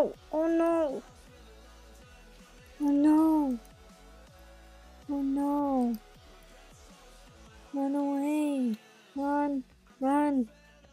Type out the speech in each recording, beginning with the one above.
no! Oh no! Oh no! Oh no! Run away! Run! Run!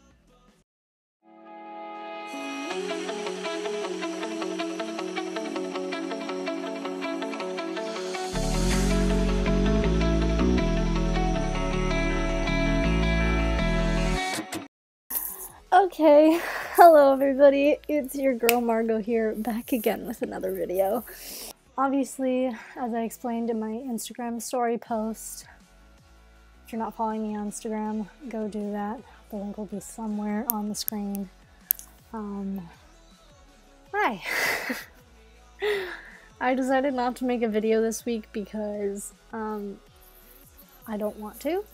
Okay, hello everybody, it's your girl Margot here, back again with another video. Obviously, as I explained in my Instagram story post, if you're not following me on Instagram, go do that. The link will be somewhere on the screen. Hi! I decided not to make a video this week because, I don't want to.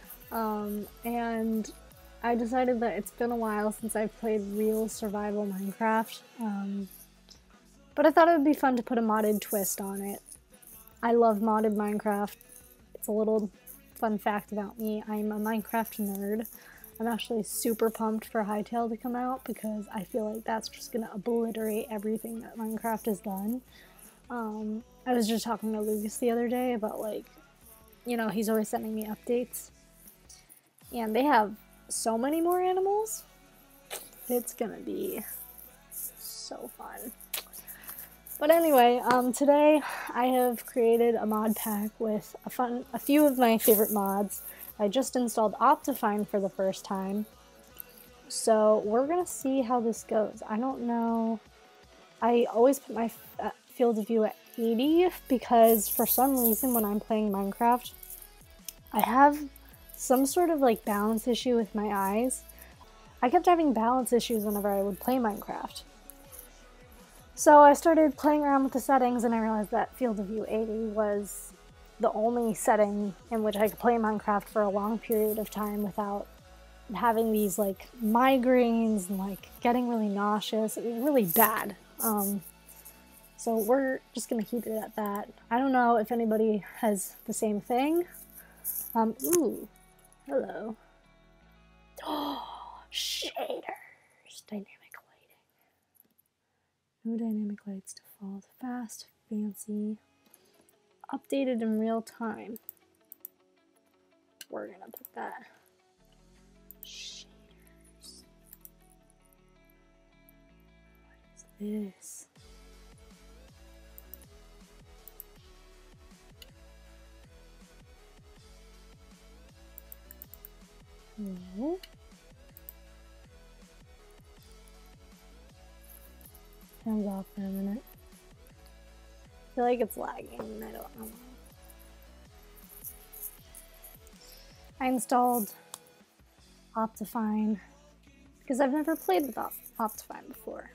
And I decided that it's been a while since I've played real survival Minecraft, but I thought it would be fun to put a modded twist on it. I love modded Minecraft. It's a little fun fact about me. I'm a Minecraft nerd. I'm actually super pumped for Hytale to come out because I feel like that's just gonna obliterate everything that Minecraft has done. I was just talking to Lucas the other day about, like, you know, he's always sending me updates. And they have so many more animals. It's gonna be so fun. But anyway, today I have created a mod pack with a few of my favorite mods. I just installed Optifine for the first time. So we're gonna see how this goes. I don't know. I always put my field of view at 80 because for some reason when I'm playing Minecraft, I have some sort of like balance issue with my eyes. I kept having balance issues whenever I would play Minecraft. So I started playing around with the settings and I realized that field of view 80 was the only setting in which I could play Minecraft for a long period of time without having these like migraines and like getting really nauseous. It was really bad. So we're just gonna keep it at that. I don't know if anybody has the same thing. Ooh. Hello. Oh, shaders. Dynamic lighting. No dynamic lights default. Fast, fancy. Updated in real time. We're gonna put that. Shaders. What is this? No. Turns off for a minute. I feel like it's lagging and I don't know. I installed Optifine because I've never played with Optifine before.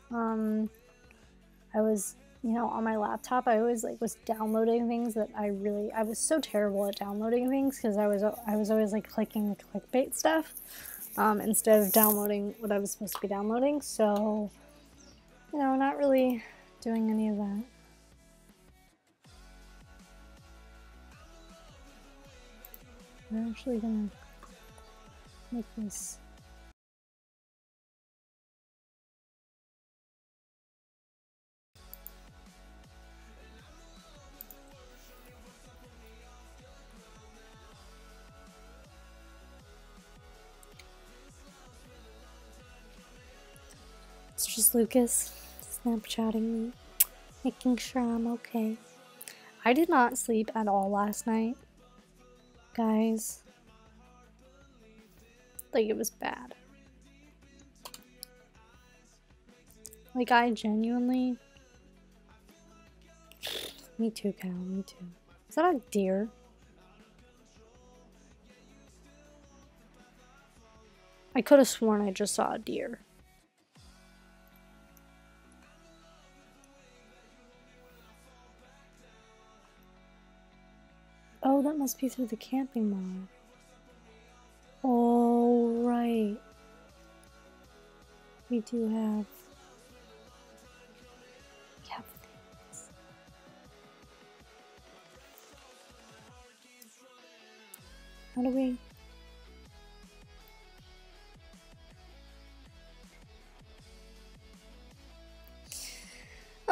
I was, you know, on my laptop, I always like was downloading things that I was so terrible at downloading things because I was always like clicking the clickbait stuff instead of downloading what I was supposed to be downloading. So, you know, not really doing any of that. I'm actually gonna make this. It's just Lucas Snapchatting me, making sure I'm okay. I did not sleep at all last night, guys. Like, it was bad. Like, I genuinely... Me too, Kyle, me too. Is that a deer? I could have sworn I just saw a deer. Oh, that must be through the camping mod. Oh, right. We do have cat things. How do we...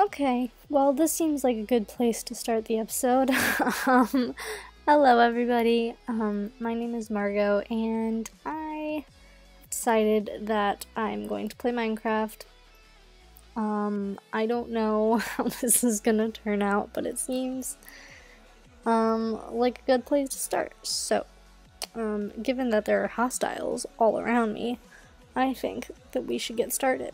Okay, well, this seems like a good place to start the episode. Hello, everybody. My name is Margot, and I decided that I'm going to play Minecraft. I don't know how this is gonna turn out, but it seems like a good place to start. So, given that there are hostiles all around me, I think that we should get started.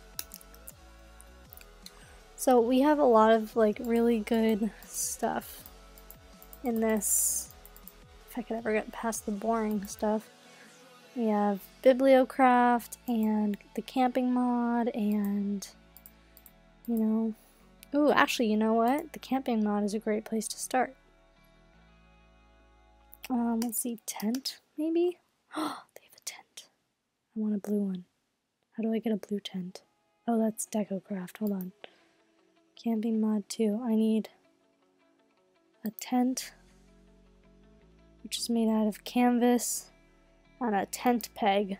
So we have a lot of like really good stuff in this, if I could ever get past the boring stuff. We have Bibliocraft and the camping mod and, you know, ooh, actually, you know what? The camping mod is a great place to start. Let's see, tent, maybe? Oh, they have a tent. I want a blue one. How do I get a blue tent? Oh, that's DecoCraft, hold on. Camping mod 2. I need a tent, which is made out of canvas, and a tent peg.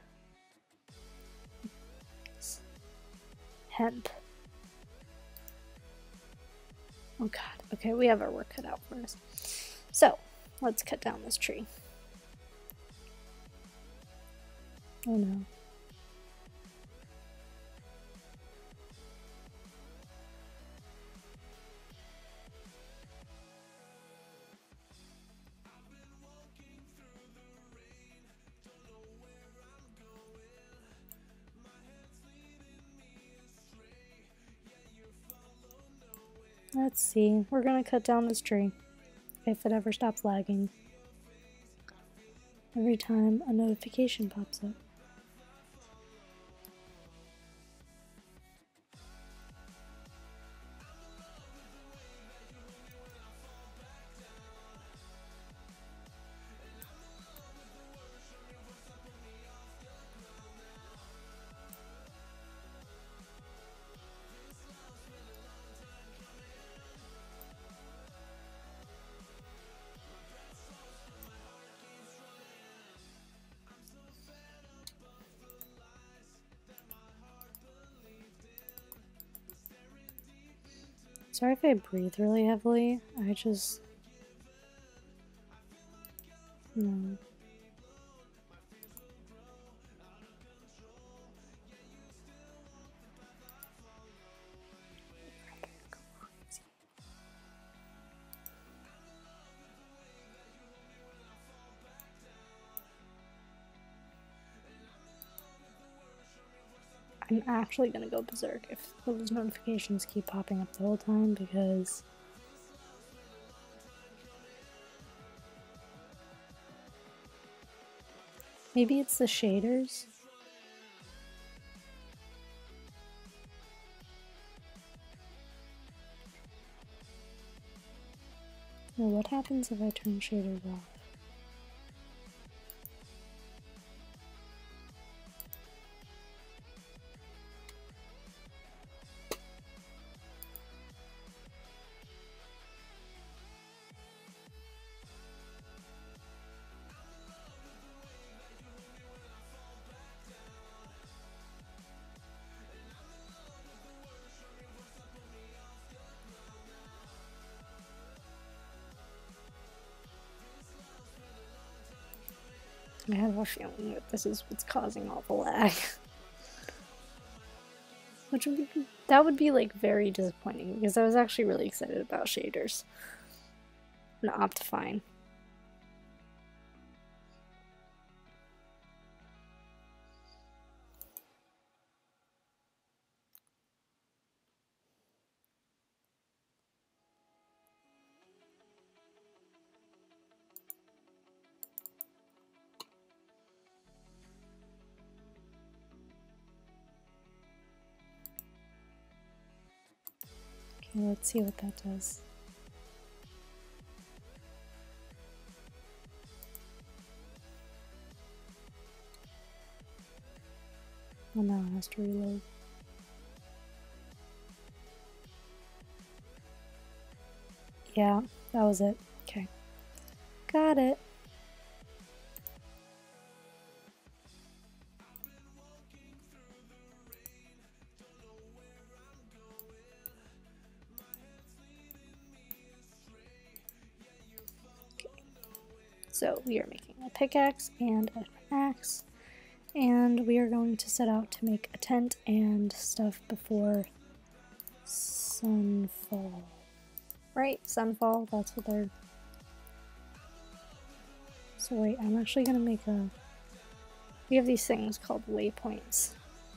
Hemp. Oh god. Okay, we have our work cut out for us. So, let's cut down this tree. Oh no. Let's see. We're gonna cut down this tree. If it ever stops lagging. Every time a notification pops up. Sorry if I breathe really heavily. I just... No. I'm actually gonna go berserk if those notifications keep popping up the whole time because maybe it's the shaders. Now what happens if I turn shaders off? I have a feeling that this is what's causing all the lag. Which would be, that would be like very disappointing because I was actually really excited about shaders and Optifine. Okay, let's see what that does. Oh, now it has to reload. Yeah, that was it. Okay. Got it. So we are making a pickaxe and an axe, and we are going to set out to make a tent and stuff before sunfall. Right? Sunfall, that's what they're... So wait, I'm actually gonna make a... We have these things called waypoints.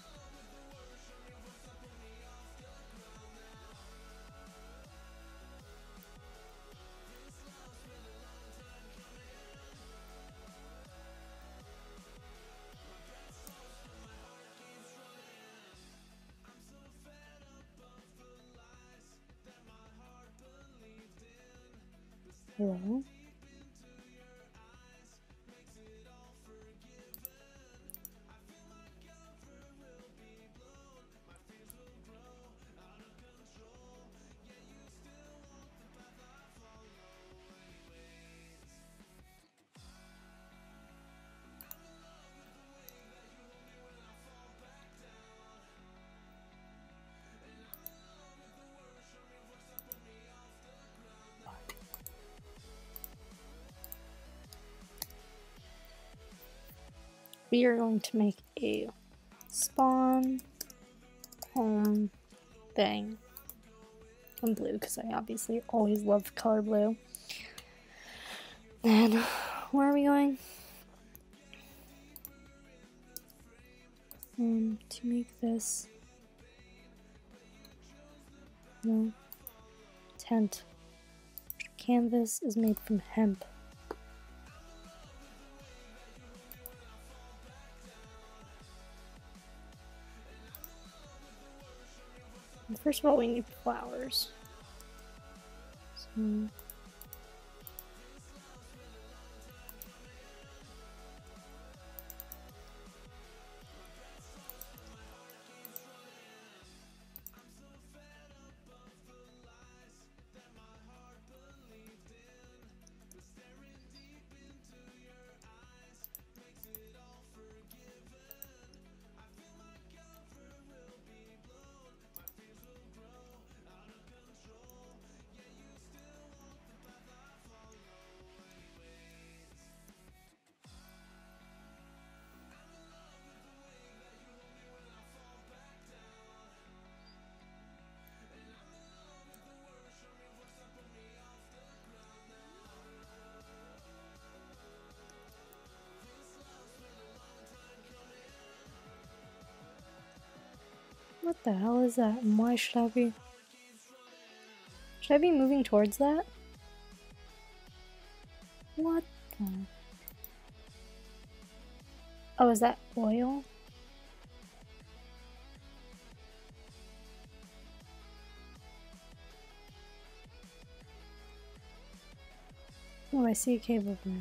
Hello? We are going to make a spawn home thing in blue because I obviously always love color blue. And where are we going? To make this tent. Canvas is made from hemp. First of all, we need flowers. So what the hell is that? And why should I be... Should I be moving towards that? What the... Oh, is that oil? Oh, I see a cave over there.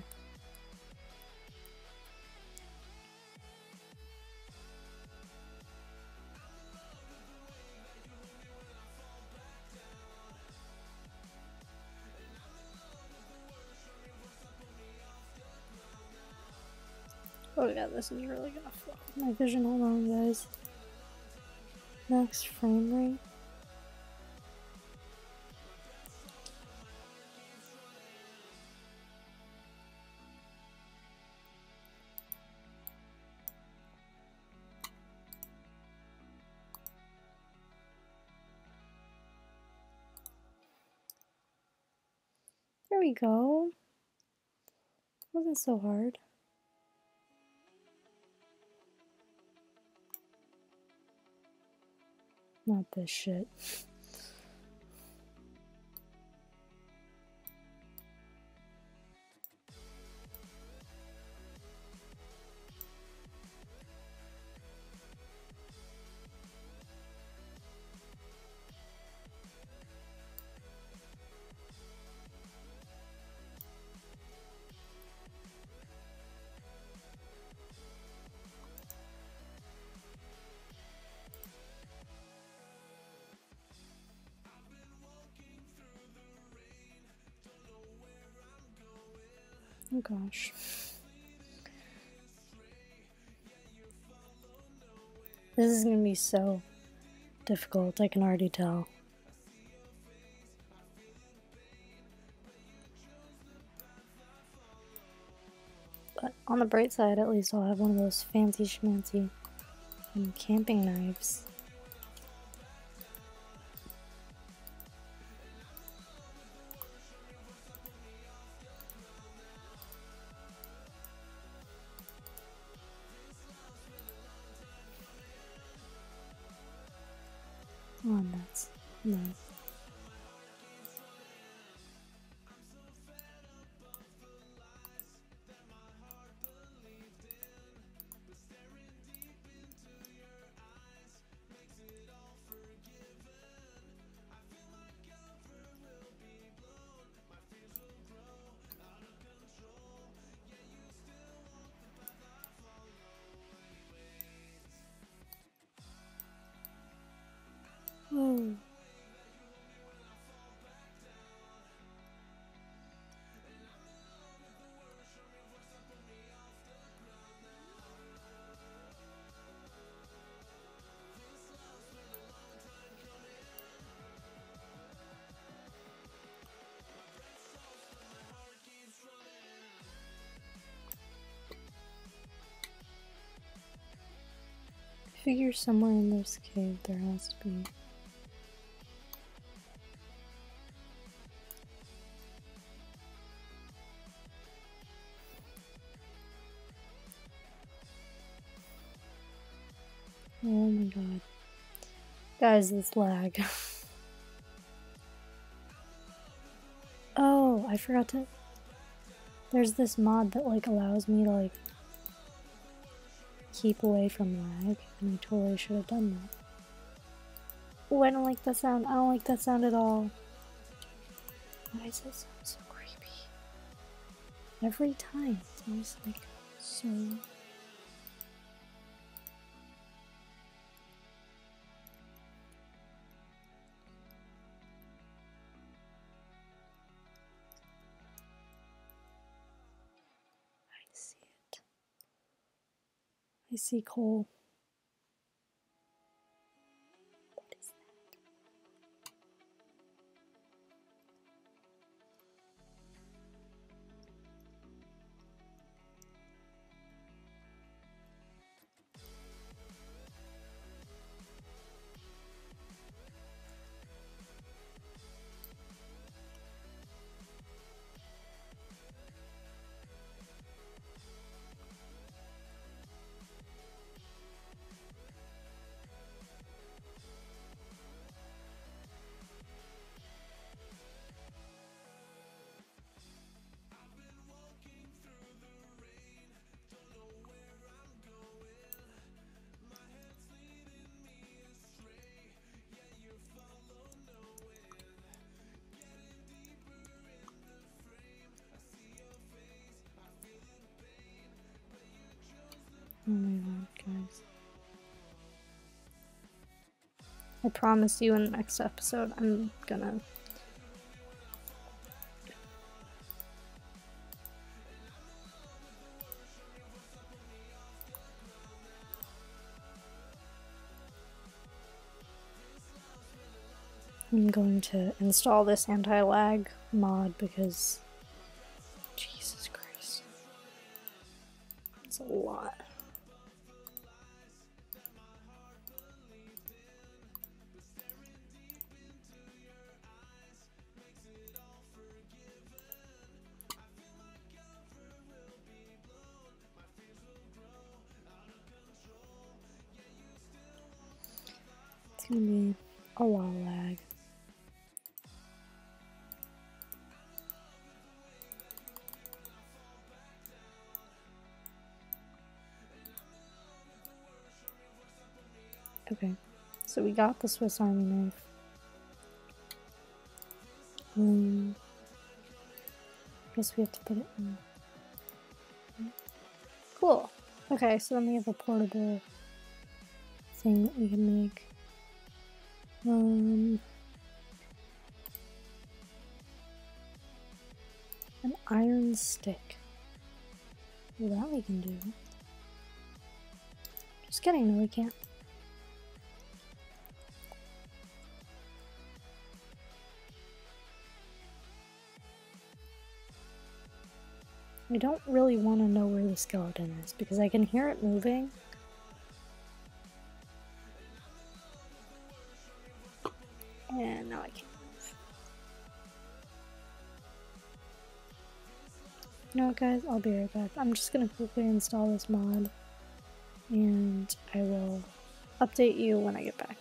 Oh yeah, this is really gonna fuck with my vision. Hold on, guys. Max frame rate. There we go. Wasn't so hard. Not this shit. Oh gosh. This is gonna be so difficult, I can already tell. But on the bright side, at least I'll have one of those fancy schmancy camping knives. Oh, nuts. No. Oh. I figure somewhere in this cave there has to be. Oh my god. Guys, this lag. Oh, I forgot to... There's this mod that like allows me to like keep away from lag, and I totally should have done that. Oh, I don't like that sound. I don't like that sound at all. Why does that sound so creepy? Every time. It's always like so... I see it. I see coal. What is that? Oh my god, guys. I promise you in the next episode I'm gonna... I'm going to install this anti-lag mod because... Jesus Christ. It's a lot. It's gonna be a lot of lag. Okay, so we got the Swiss Army knife. Guess we have to put it in. Cool. Okay, so then we have a portable thing that we can make. An iron stick. Well, that we can do. Just kidding, no we can't. I I don't really want to know where the skeleton is because I can hear it moving. And now I can't move. You know what, guys? I'll be right back. I'm just gonna quickly install this mod, and I will update you when I get back.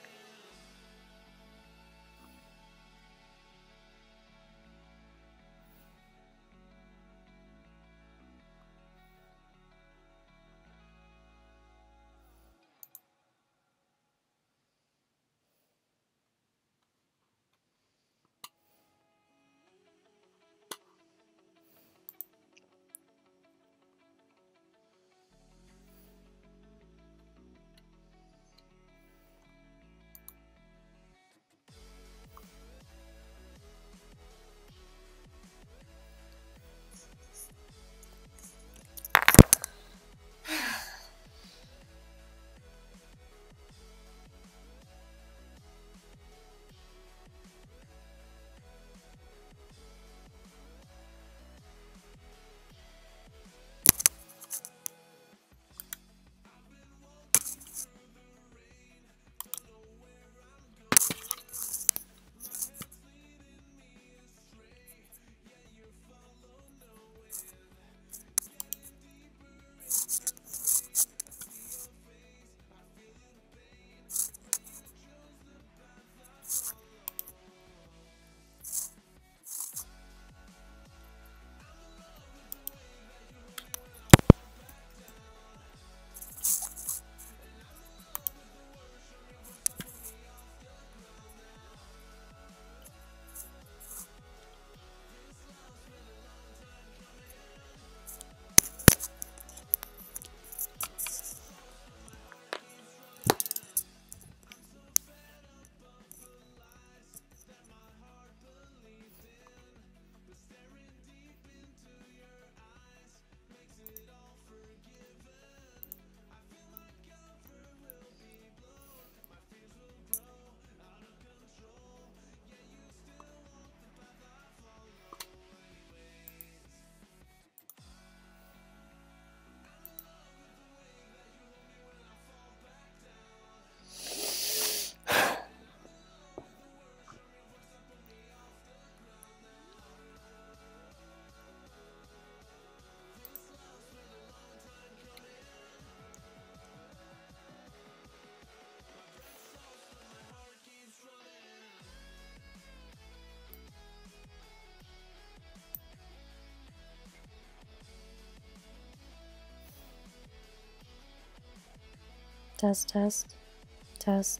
Test, test, test.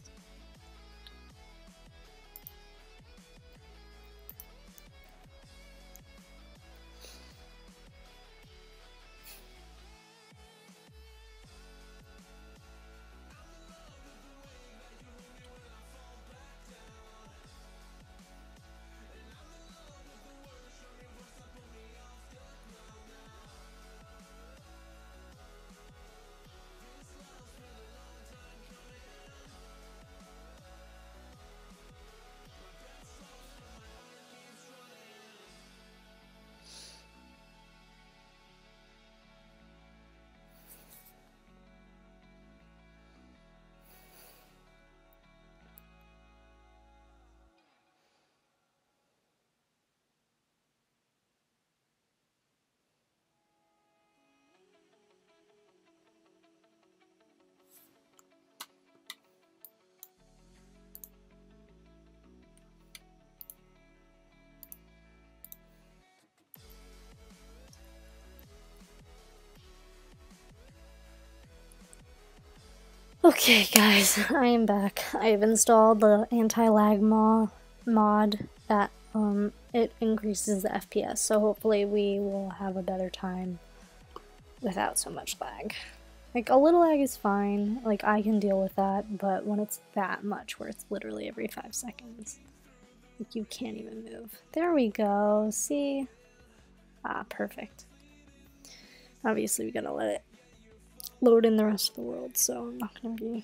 Okay guys, I am back. I have installed the anti-lag mod that it increases the FPS, so hopefully we will have a better time without so much lag. Like, a little lag is fine, like I can deal with that, but when it's that much, where it's literally every 5 seconds, like you can't even move. There we go, see? Ah, perfect. Obviously we gotta let it load in the rest of the world, so I'm not gonna be...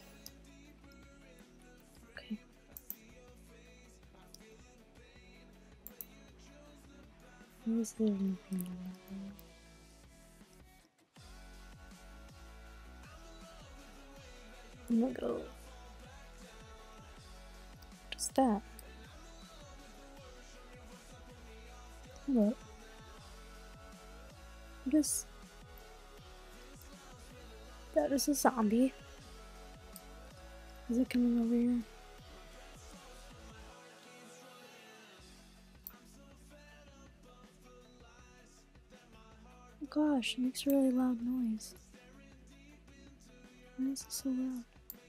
Okay. Is there anything in there? I'm gonna go. What is that? Hold up. What is that? Is a zombie? Is it coming over here? Oh gosh, it makes a really loud noise. Why is it so loud?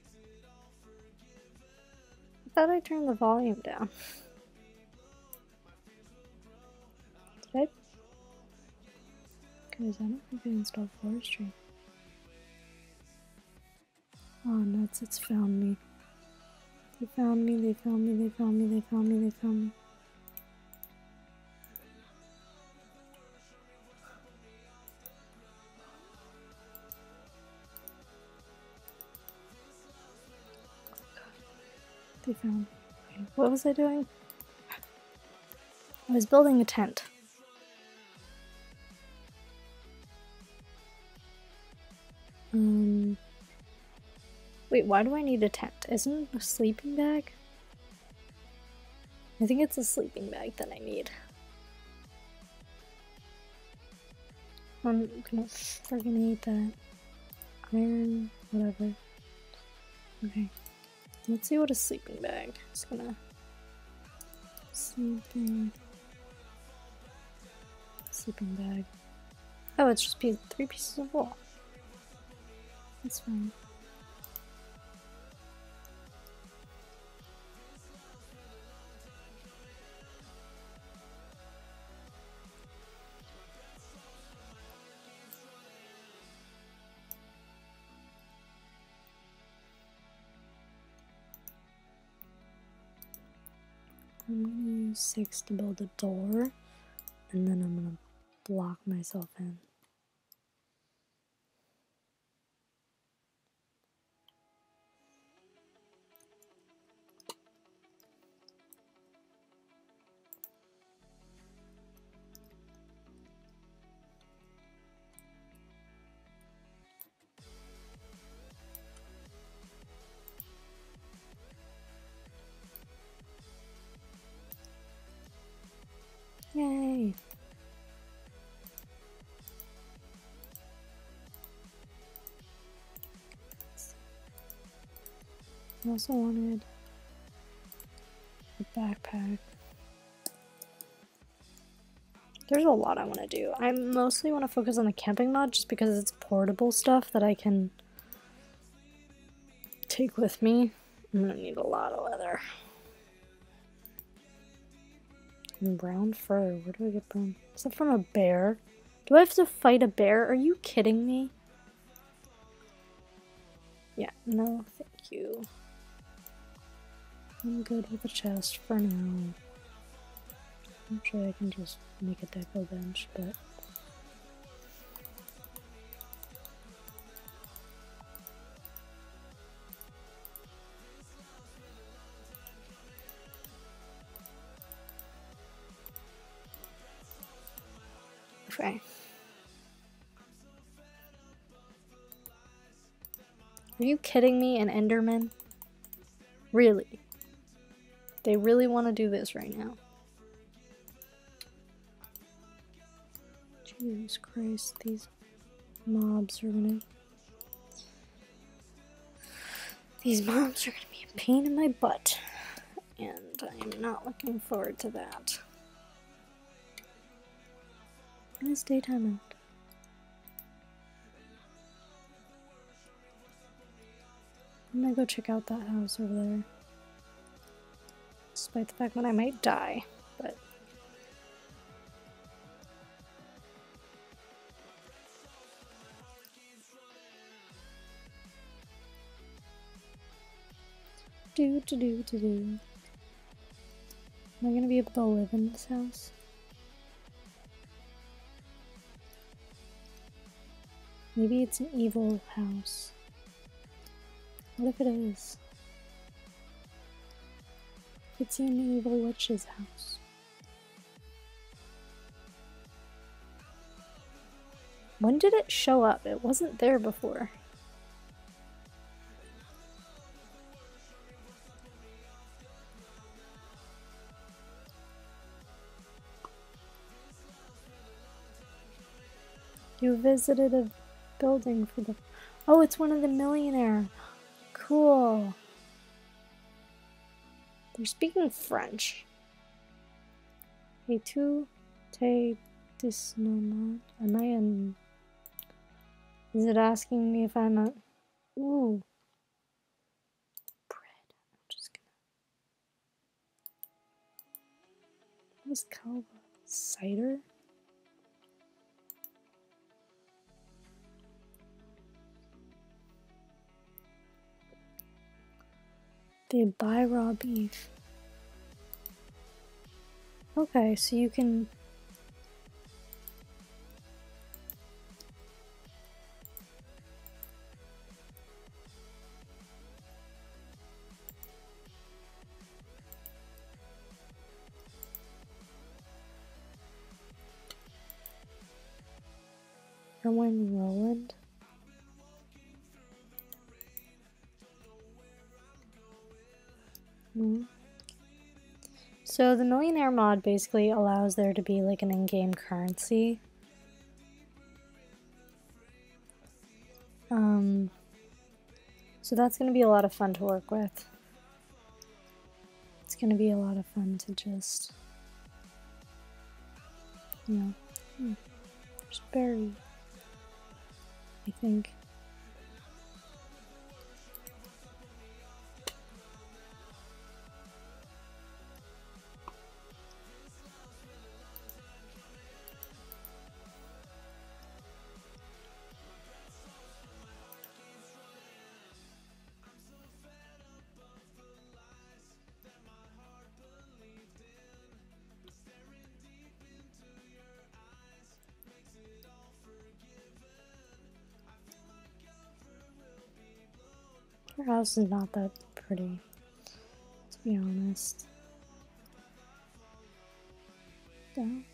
I thought I turned the volume down. Did I? Because I don't think I installed forestry. Oh nuts, it's found me. They found me, they found me, they found me, they found me, they found me. They found me. Okay, what was I doing? I was building a tent. Wait, why do I need a tent? Isn't it a sleeping bag? I think it's a sleeping bag that I need. I'm gonna friggin' eat that. Iron, whatever. Okay. Let's see what a sleeping bag is gonna... Sleeping bag. Oh, it's just 3 pieces of wool. That's fine. I'm gonna use 6 to build a door, and then I'm gonna block myself in. Yay! I also wanted a backpack. There's a lot I want to do. I mostly want to focus on the camping mod just because it's portable stuff that I can take with me. I'm gonna need a lot of leather. And brown fur. Where do I get brown? Is that from a bear? Do I have to fight a bear? Are you kidding me? Yeah, no, thank you. I'm good with a chest for now. I'm sure I can just make a deco bench, but... Okay. Are you kidding me, an Enderman? Really? They really want to do this right now. Jesus Christ, these mobs are gonna... These mobs are gonna be a pain in my butt. And I'm not looking forward to that. When is daytime out? I'm gonna go check out that house over there. Despite the fact that I might die, but... Am I gonna be able to live in this house? Maybe it's an evil house. What if it is? It's an evil witch's house. When did it show up? It wasn't there before. You visited a building for the... Oh, it's one of the millionaire. Cool. They're speaking French. Et tu te disnomad? Am I in... Is it asking me if I'm a... Ooh. Bread. I'm just gonna... What is Calva? Cider? They buy raw beef. Okay, so you can... Erwin Roland? So the millionaire mod basically allows there to be like an in-game currency. So that's going to be a lot of fun to work with. It's going to be a lot of fun to just, you know, there's Barry, I think. Her house is not that pretty, to be honest. Down.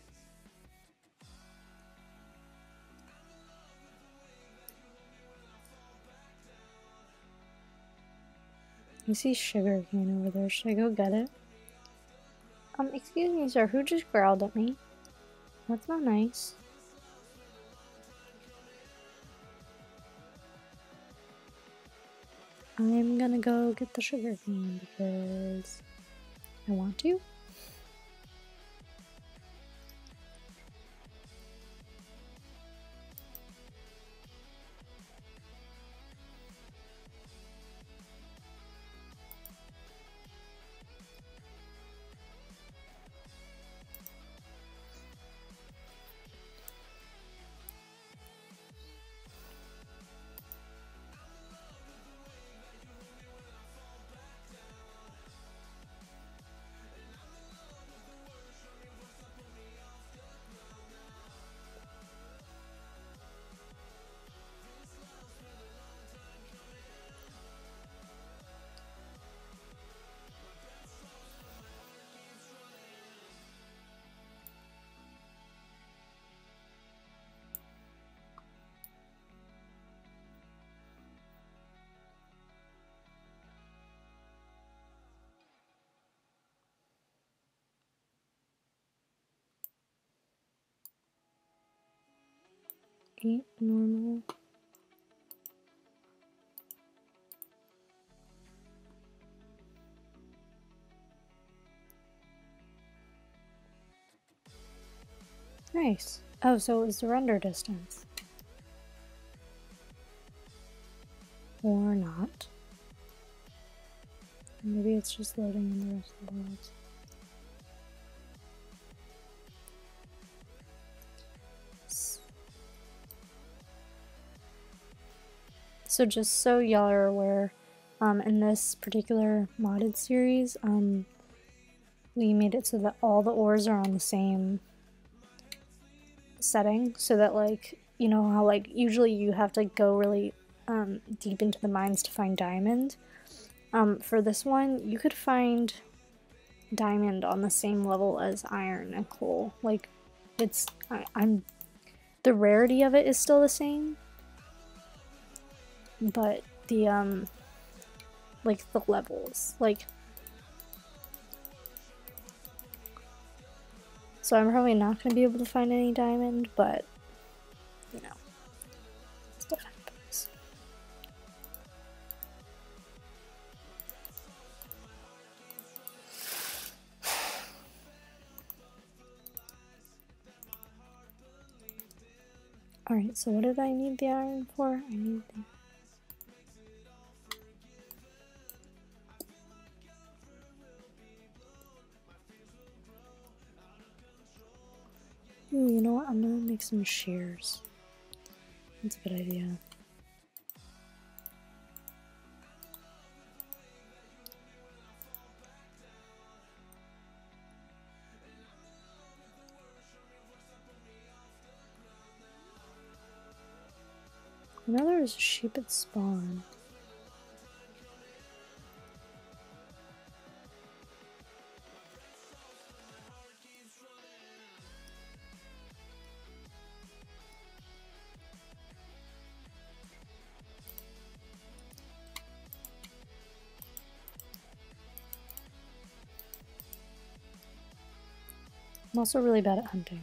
I see sugar cane over there. Should I go get it? Excuse me, sir. Who just growled at me? That's not nice. I'm gonna go get the sugar cane because I want to. Eat normal. Nice. Oh, so it was the render distance. Or not. Maybe it's just loading in the rest of the world. So just so y'all are aware, in this particular modded series, we made it so that all the ores are on the same setting, so that, like, you know how, like, usually you have to go really deep into the mines to find diamond. For this one, you could find diamond on the same level as iron and coal. Like, it's, the rarity of it is still the same, but the, like, the levels, like, so I'm probably not going to be able to find any diamond, but, you know. Alright, so what did I need the iron for? I need the... Ooh, you know what? I'm gonna make some shears. That's a good idea. I know there was a sheep at spawn. I'm also really bad at hunting.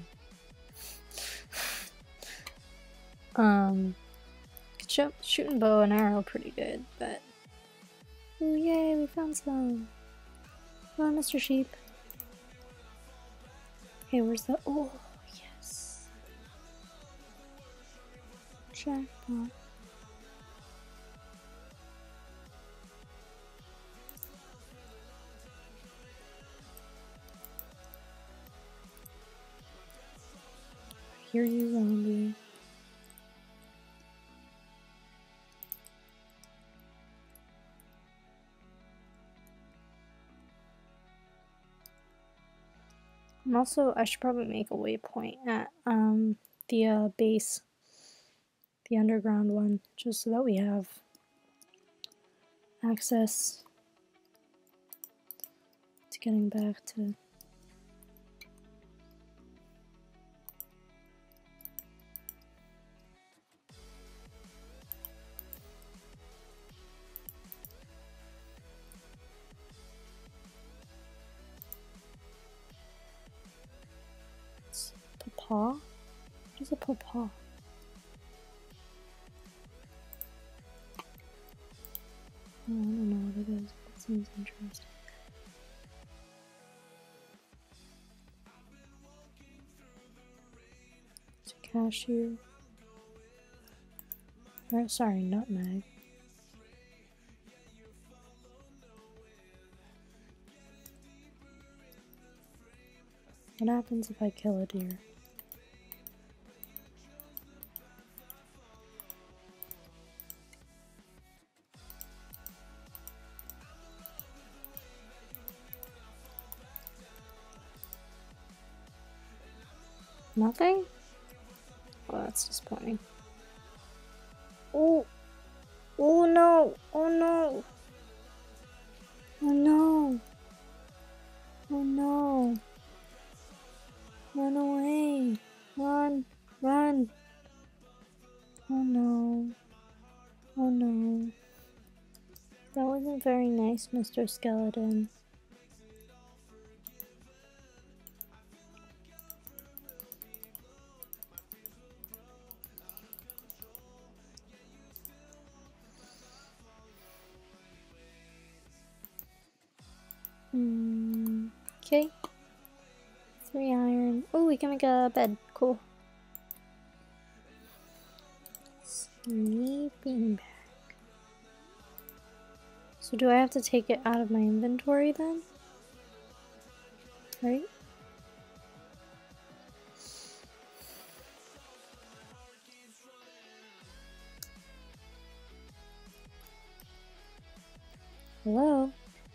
Shooting bow and arrow pretty good, but... Ooh, yay, we found some! Come on, Mr. Sheep. Okay, where's the... Oh, yes! Jackpot. Hear you, zombie. And also, I should probably make a waypoint at the base, the underground one, just so that we have access to getting back to... Pawpaw? What is a pawpaw? Oh, I don't know what it is. That seems interesting. It's a cashew. Or, sorry, nutmeg. What happens if I kill a deer? Nothing? Oh, that's disappointing. Oh! Oh no! Oh no! Oh no! Oh no! Run away! Run! Run! Oh no! Oh no! That wasn't very nice, Mr. Skeleton. Okay. 3 iron. Oh, we can make a bed. Cool. Sleeping bag. So do I have to take it out of my inventory then? Right? Hello?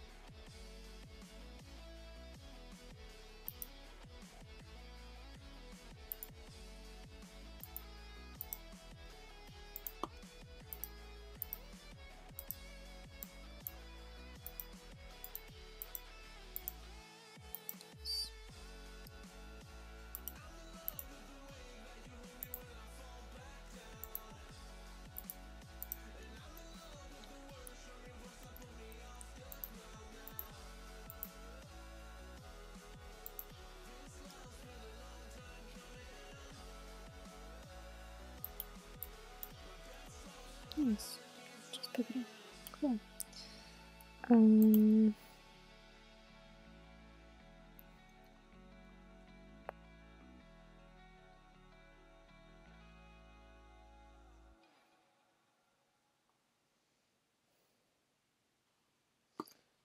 Nice. Just pick it up. Cool.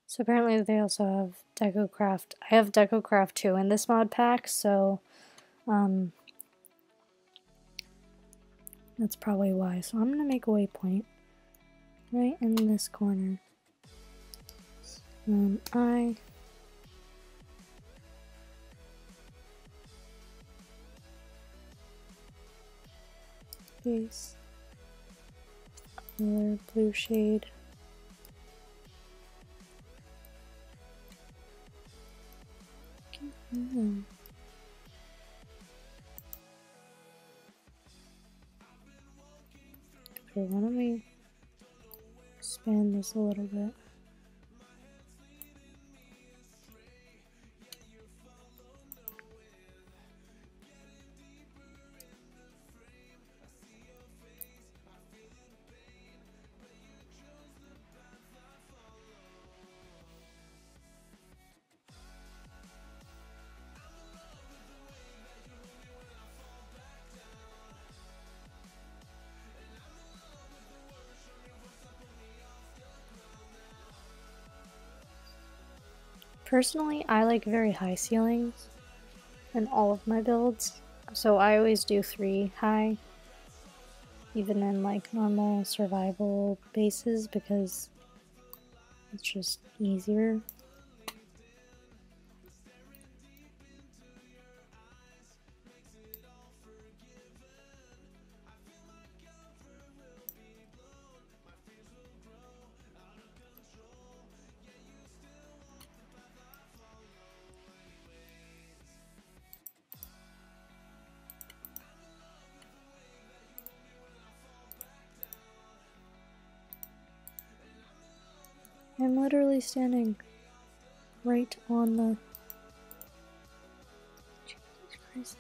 So apparently they also have DecoCraft. I have DecoCraft 2 in this mod pack, so that's probably why. So I'm gonna make a waypoint right in this corner. I base color blue shade. Okay, why don't we expand this a little bit? Personally, I like very high ceilings in all of my builds, so I always do 3 high, even in like normal survival bases, because it's just easier. I'm literally standing right on the... Jesus Christ.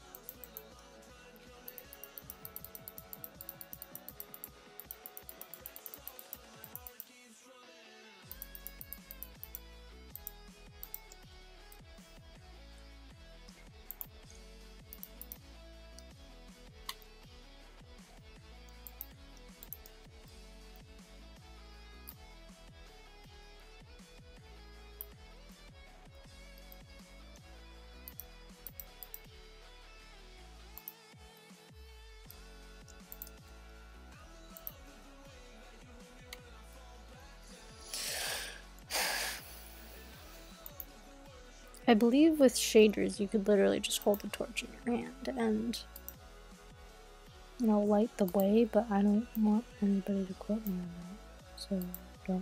I believe with shaders you could literally just hold the torch in your hand and, you know, light the way, but I don't want anybody to quote me on that, so don't.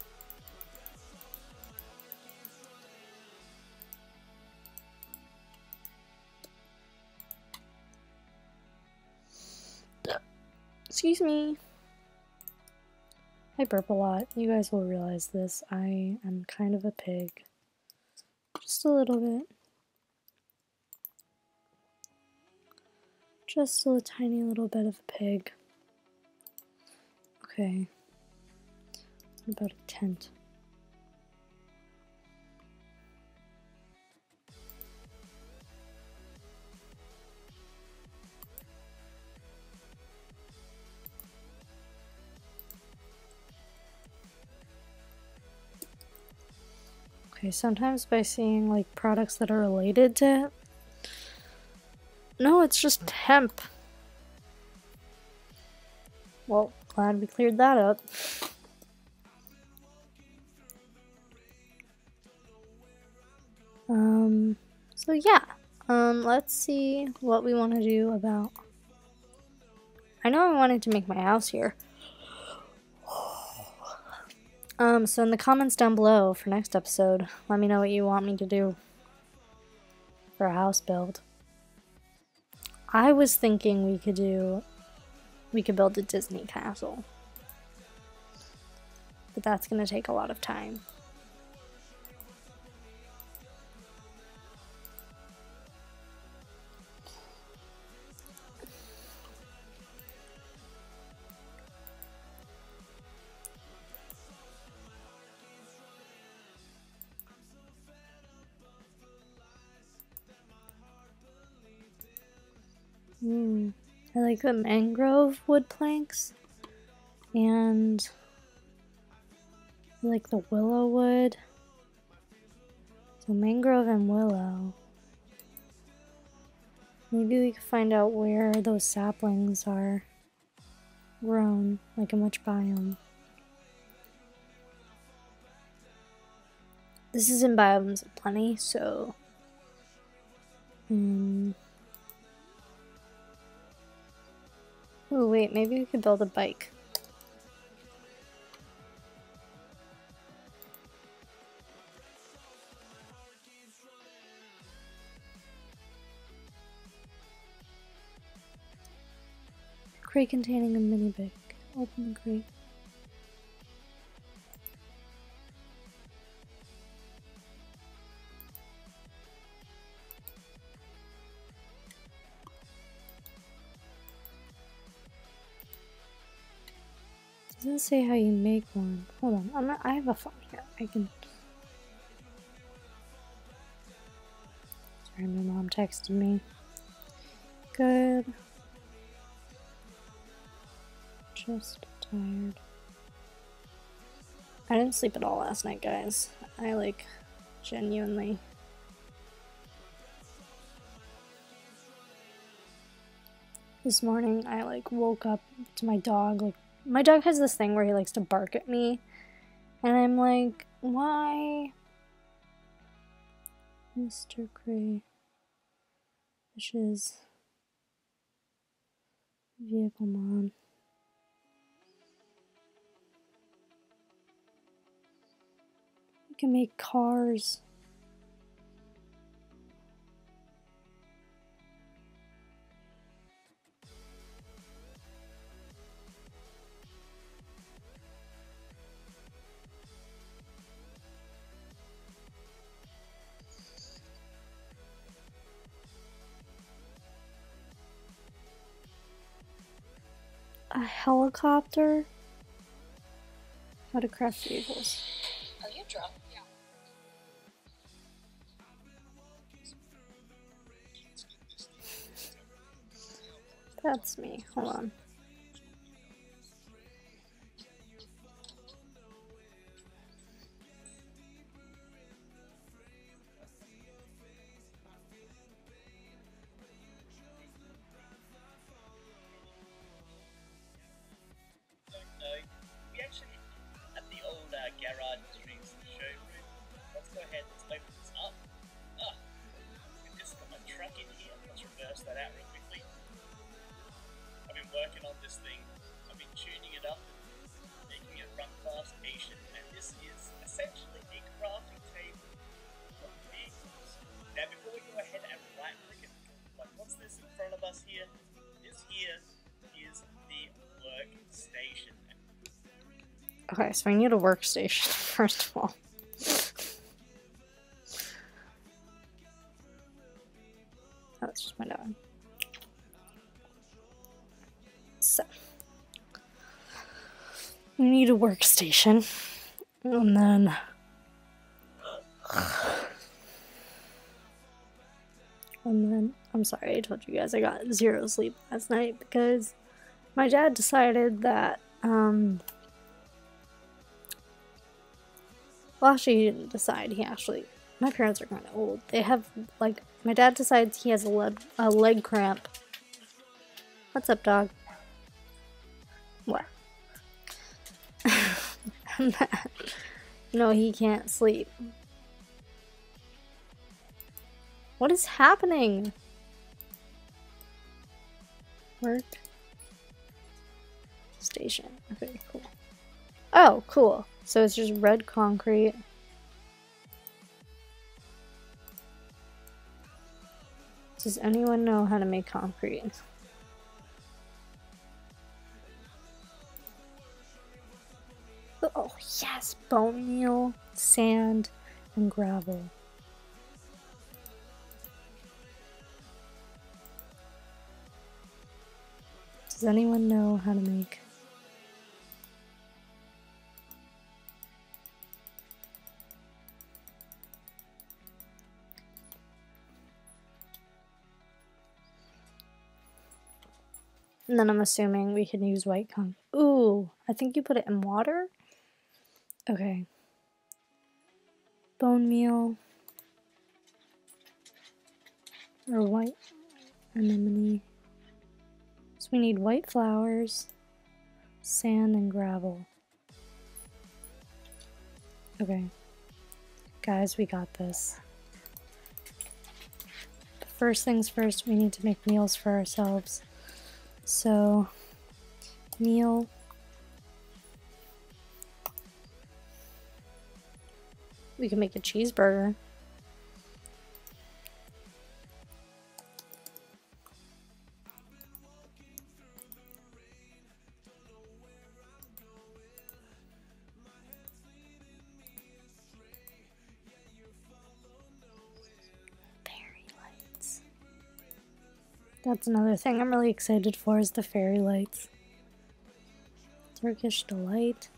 Excuse me. I burp a lot. You guys will realize this. I am kind of a pig. Just a little bit. Just a tiny little bit of a pig. Okay. What about a tent? Okay, sometimes by seeing like products that are related to it. No, it's just hemp. Well, glad we cleared that up. So yeah. Let's see what we want to do about... I know I wanted to make my house here. So in the comments down below for next episode, let me know what you want me to do for a house build. I was thinking we could build a Disney castle. But that's gonna take a lot of time. I like the mangrove wood planks and like the willow wood. So mangrove and willow. Maybe we could find out where those saplings are grown, like in which biome. This is in biomes of plenty, so oh wait, maybe we could build a bike. Crate containing a mini bike. Open the crate. Doesn't say how you make one. Hold on, I have a phone here. I can. Sorry, my mom texted me. Good. Just tired. I didn't sleep at all last night, guys. I like genuinely. This morning I like woke up to my dog. Like my dog has this thing where he likes to bark at me, and I'm like, why? Mr. Gray. Fishes. Vehicle mod. We can make cars. A helicopter? How to craft vehicles. Are you drunk? Yeah. That's me. Hold on. We actually at the old garage drinks showroom. Let's go ahead. Let's open this up. I've just got my truck in here. Let's reverse that out real quickly. I've been working on this thing. I've been tuning it up, making it run class Asian, and this is essentially a crafting table of vehicles. Now, before we go ahead and right click it, like what's this in front of us here? This here is the workstation. Okay, so I need a workstation, first of all. That's just my dog. So, we need a workstation. And then... I'm sorry, I told you guys I got 0 sleep last night because my dad decided that, well, actually, he didn't decide. My parents are kind of old. They have, like, my dad decides he has a leg cramp. What's up, dog? What? No, he can't sleep. What is happening? Work. Station. Okay, cool. Oh, cool. So it's just red concrete. Does anyone know how to make concrete? Oh, yes! Bone meal, sand, and gravel. Does anyone know how to make... And then I'm assuming we can use white concrete. Ooh, I think you put it in water? Okay. bone meal, or white anemone. So we need white flowers, sand, and gravel. Okay. Guys, we got this. But first things first, we need to make meals for ourselves. So, meal. We can make a cheeseburger. Fairy lights. That's another thing I'm really excited for is the fairy lights. Turkish delight.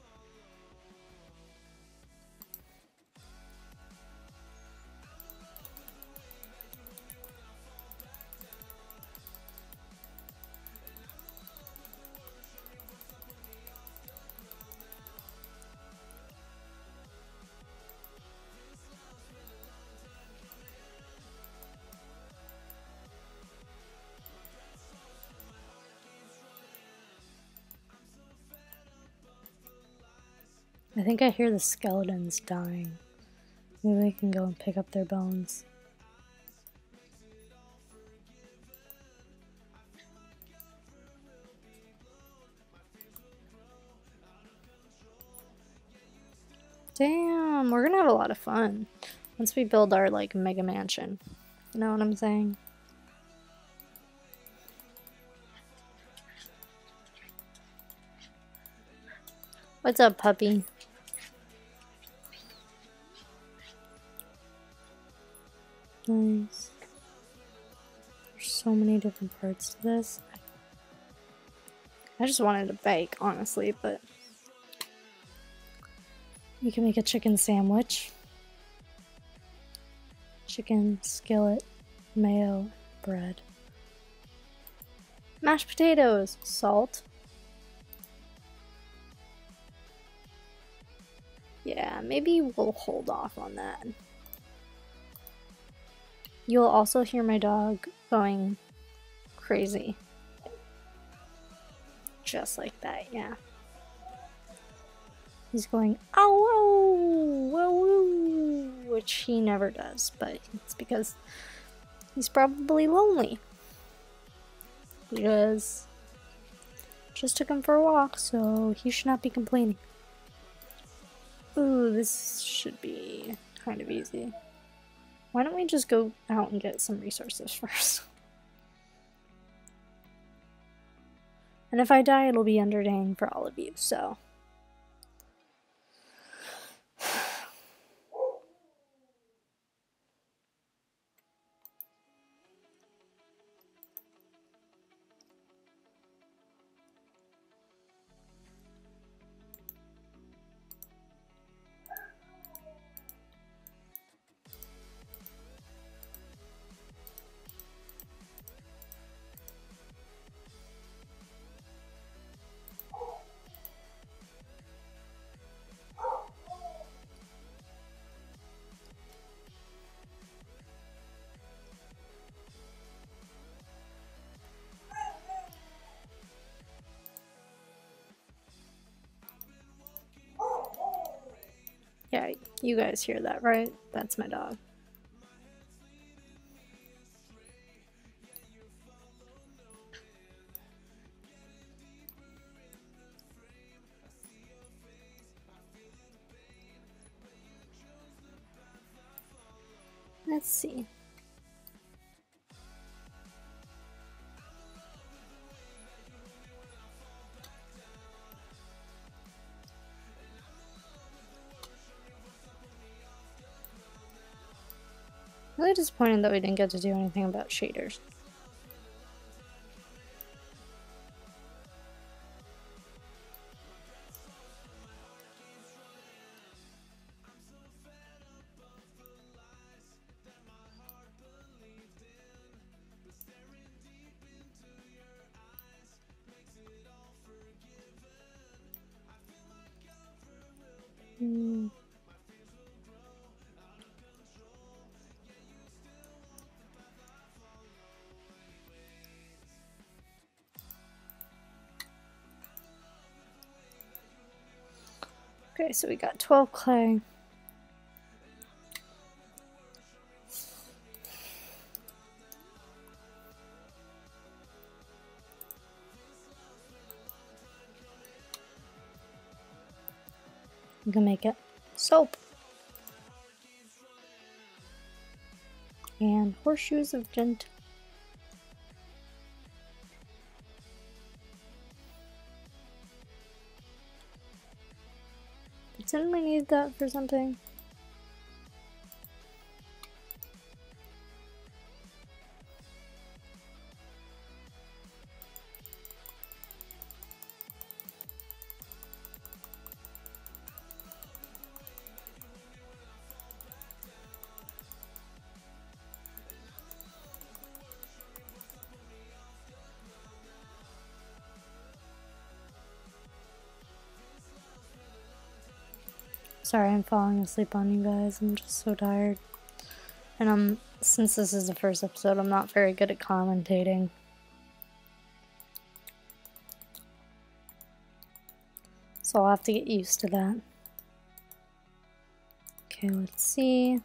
I think I hear the skeletons dying. Maybe we can go and pick up their bones. Damn, we're gonna have a lot of fun once we build our like mega mansion. You know what I'm saying? What's up, puppy? Nice. There's so many different parts to this. I just wanted to bake, honestly, but we can make a chicken sandwich. Chicken, skillet, mayo, bread. Mashed potatoes, salt. Yeah, maybe we'll hold off on that. You'll also hear my dog going crazy. Just like that, yeah. He's going, ow, whoa, whoa, which he never does, but it's because he's probably lonely. Because just took him for a walk, so he should not be complaining. Ooh, this should be kind of easy. Why don't we just go out and get some resources first? And if I die, it'll be underdaying for all of you, so. Yeah, you guys hear that, right? That's my dog. Let's see. Really disappointed that we didn't get to do anything about shaders. Okay, so we got 12 clay. We can make it soap. And horseshoes of gent. Didn't we need that for something? Sorry, I'm falling asleep on you guys. I'm just so tired. And since this is the first episode, I'm not very good at commentating. So I'll have to get used to that. Okay, let's see.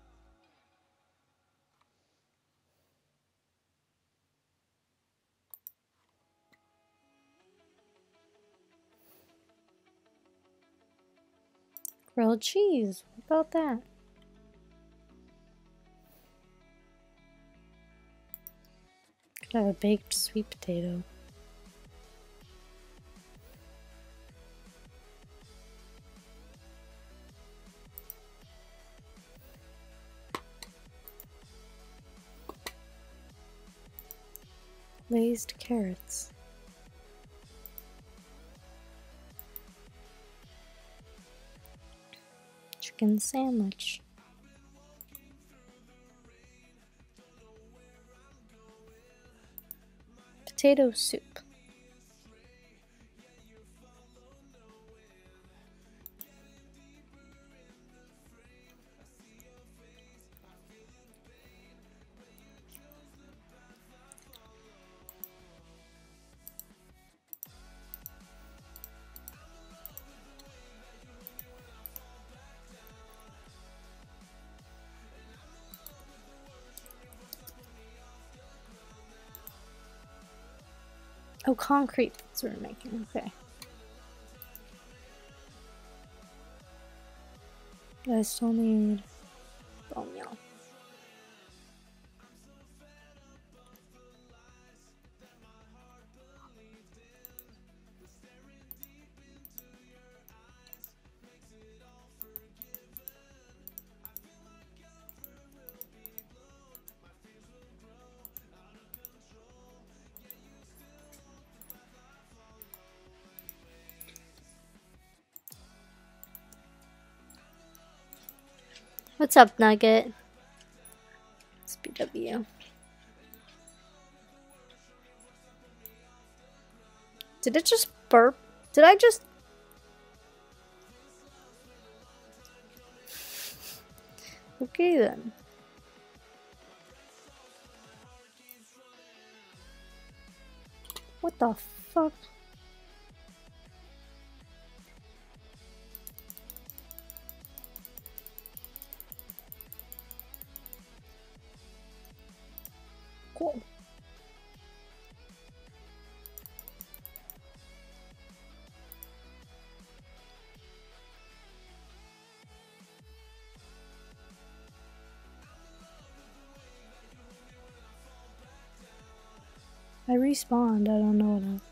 Grilled cheese. What about that? Could have a baked sweet potato. Glazed carrots. Chicken sandwich. Potato soup. Oh, concrete. That's what we're making. Okay. I still need bone meal. What's up, Nugget? SPW. Did it just burp? Did I just... Okay then. What the fuck? Cool. I respawned. I don't know what else.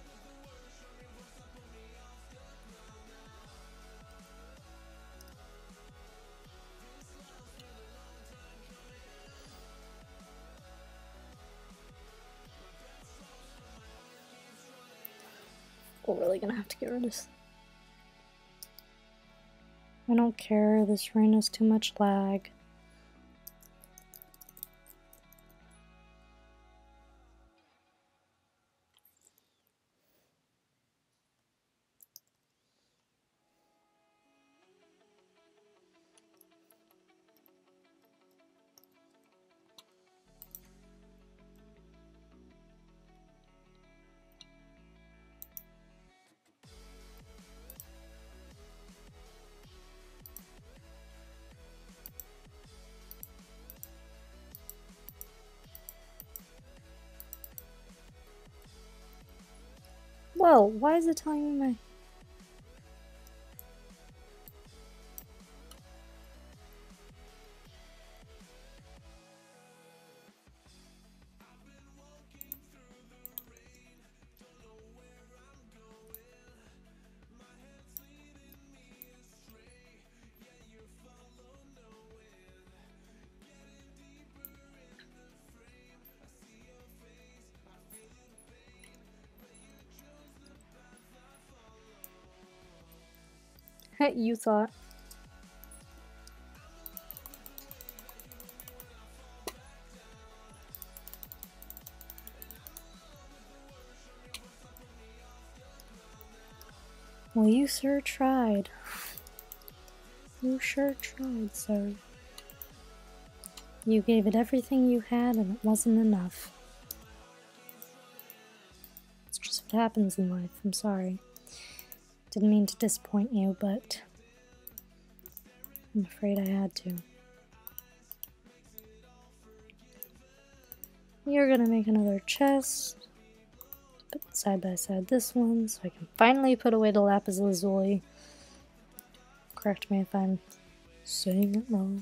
We're really gonna have to get rid of this. I don't care. This rain has too much lag. Whoa, why is it telling me my... You thought. Well, you sure tried. You sure tried, sir. You gave it everything you had and it wasn't enough. It's just what happens in life, I'm sorry. Didn't mean to disappoint you, but I'm afraid I had to. You're gonna make another chest. Put side by side this one so I can finally put away the lapis lazuli. Correct me if I'm saying it wrong.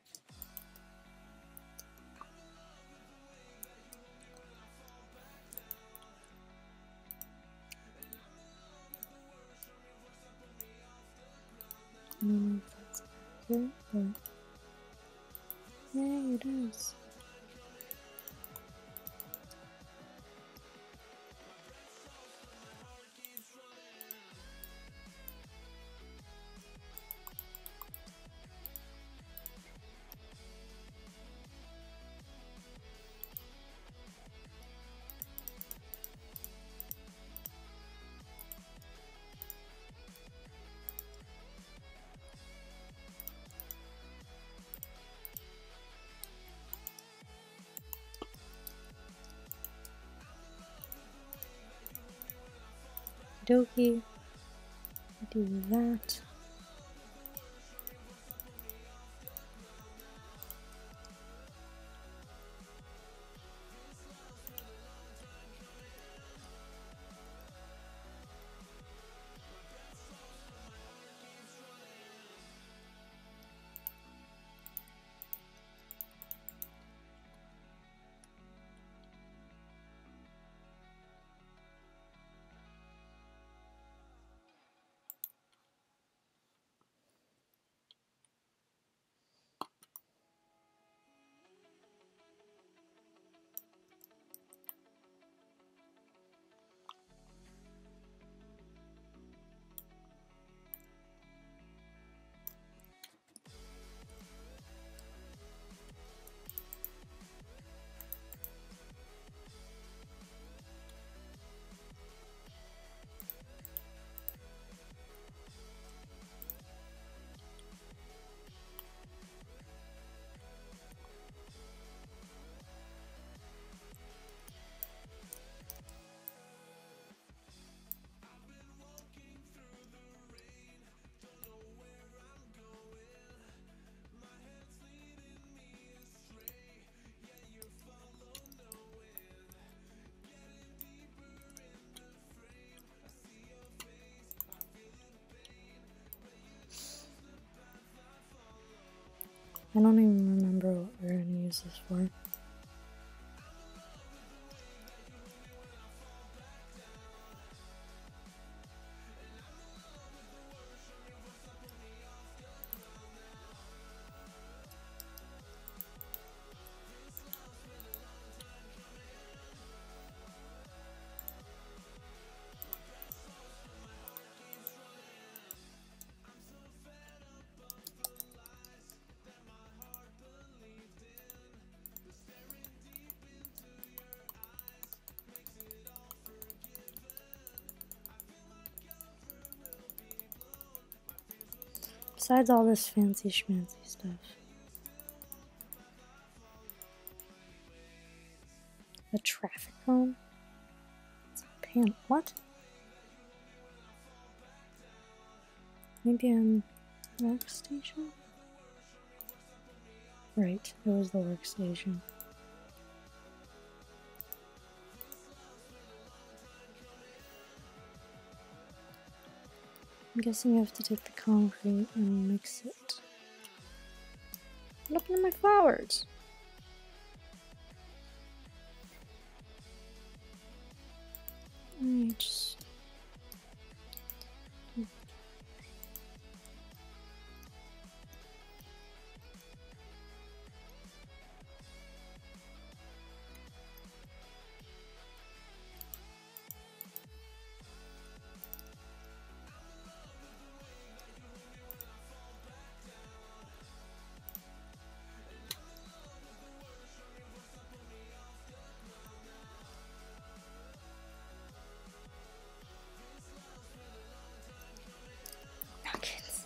I don't know if that's accurate, but yeah, it is. Dokie. Do that. I don't even remember what we're going to use this for. Besides all this fancy schmancy stuff. A traffic cone? It's a pan. What? Maybe I'm workstation? Right, it was the workstation. I'm guessing you have to take the concrete and mix it. What happened to my flowers? I just... Nuggets.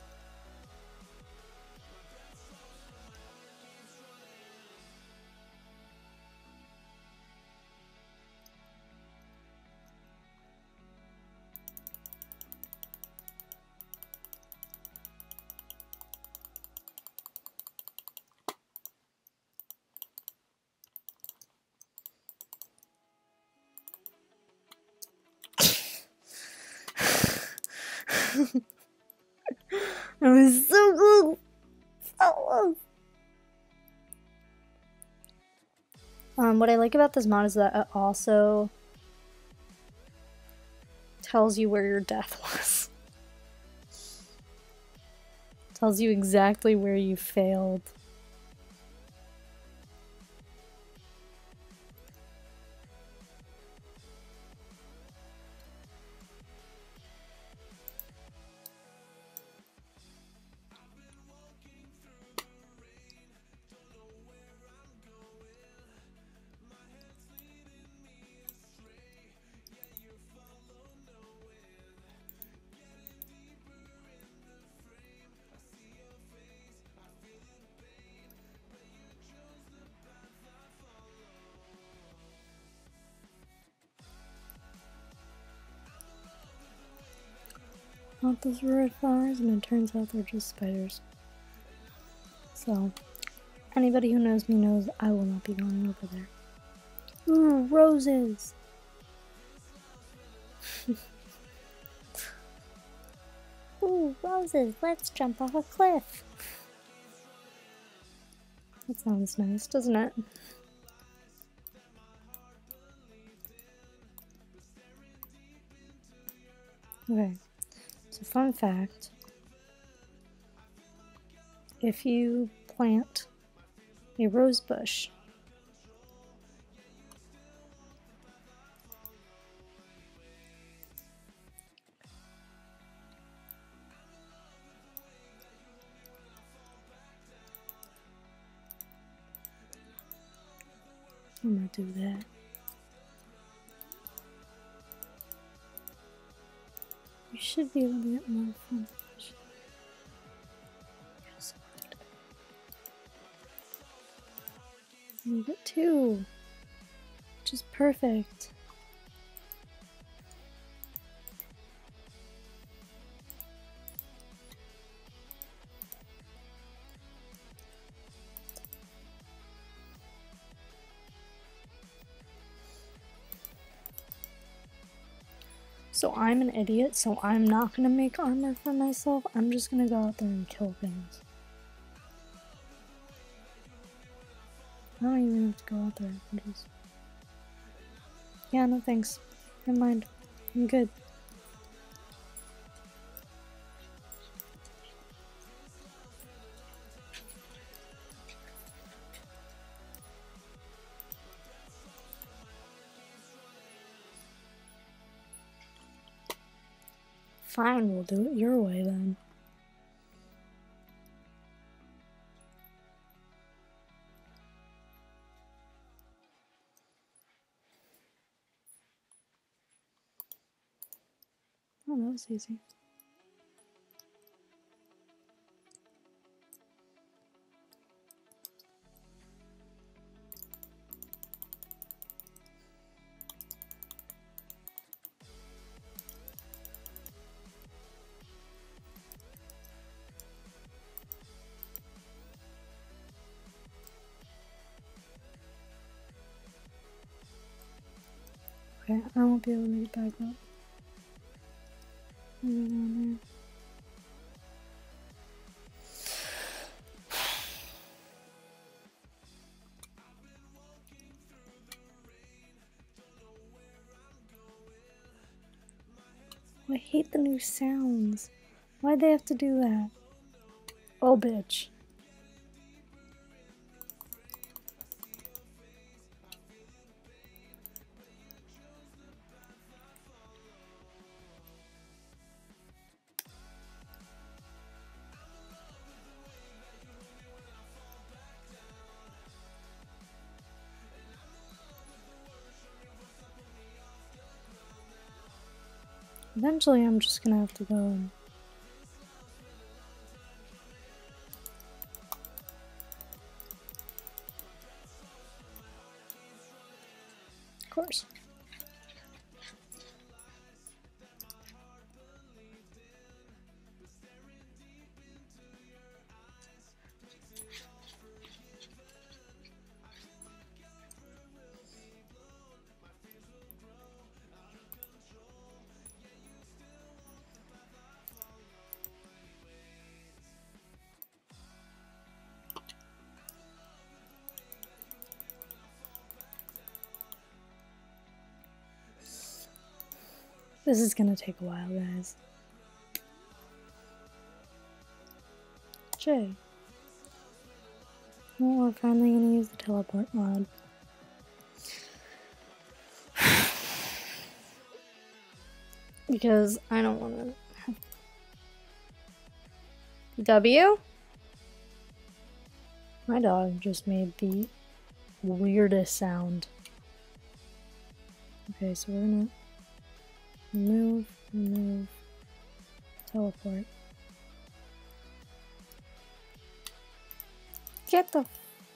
It was so cool! So close! What I like about this mod is that it also tells you where your death was. Tells you exactly where you failed. Not those red flowers, and it turns out they're just spiders. So, anybody who knows me knows I will not be going over there. Ooh, roses! Ooh, roses! Let's jump off a cliff! That sounds nice, doesn't it? Okay, so fun fact. If you plant a rose bush I'm gonna do that. You should be able to get more fun. Yes. You get two, which is perfect. So I'm an idiot, so I'm not gonna make armor for myself. I'm just gonna go out there and kill things. I don't even have to go out there. I'm just... Yeah, no thanks. Never mind. I'm good. Fine, we'll do it your way then. Oh, that was easy. Okay, I won't be able to make it back up. down there. I hate the new sounds. Why'd they have to do that? Oh, bitch. Eventually, I'm just gonna have to go and... Of course. This is gonna take a while, guys. Jay. Well, we're finally gonna use the teleport mod. Because I don't wanna... W? My dog just made the weirdest sound. Okay, so we're gonna remove, teleport. Get the...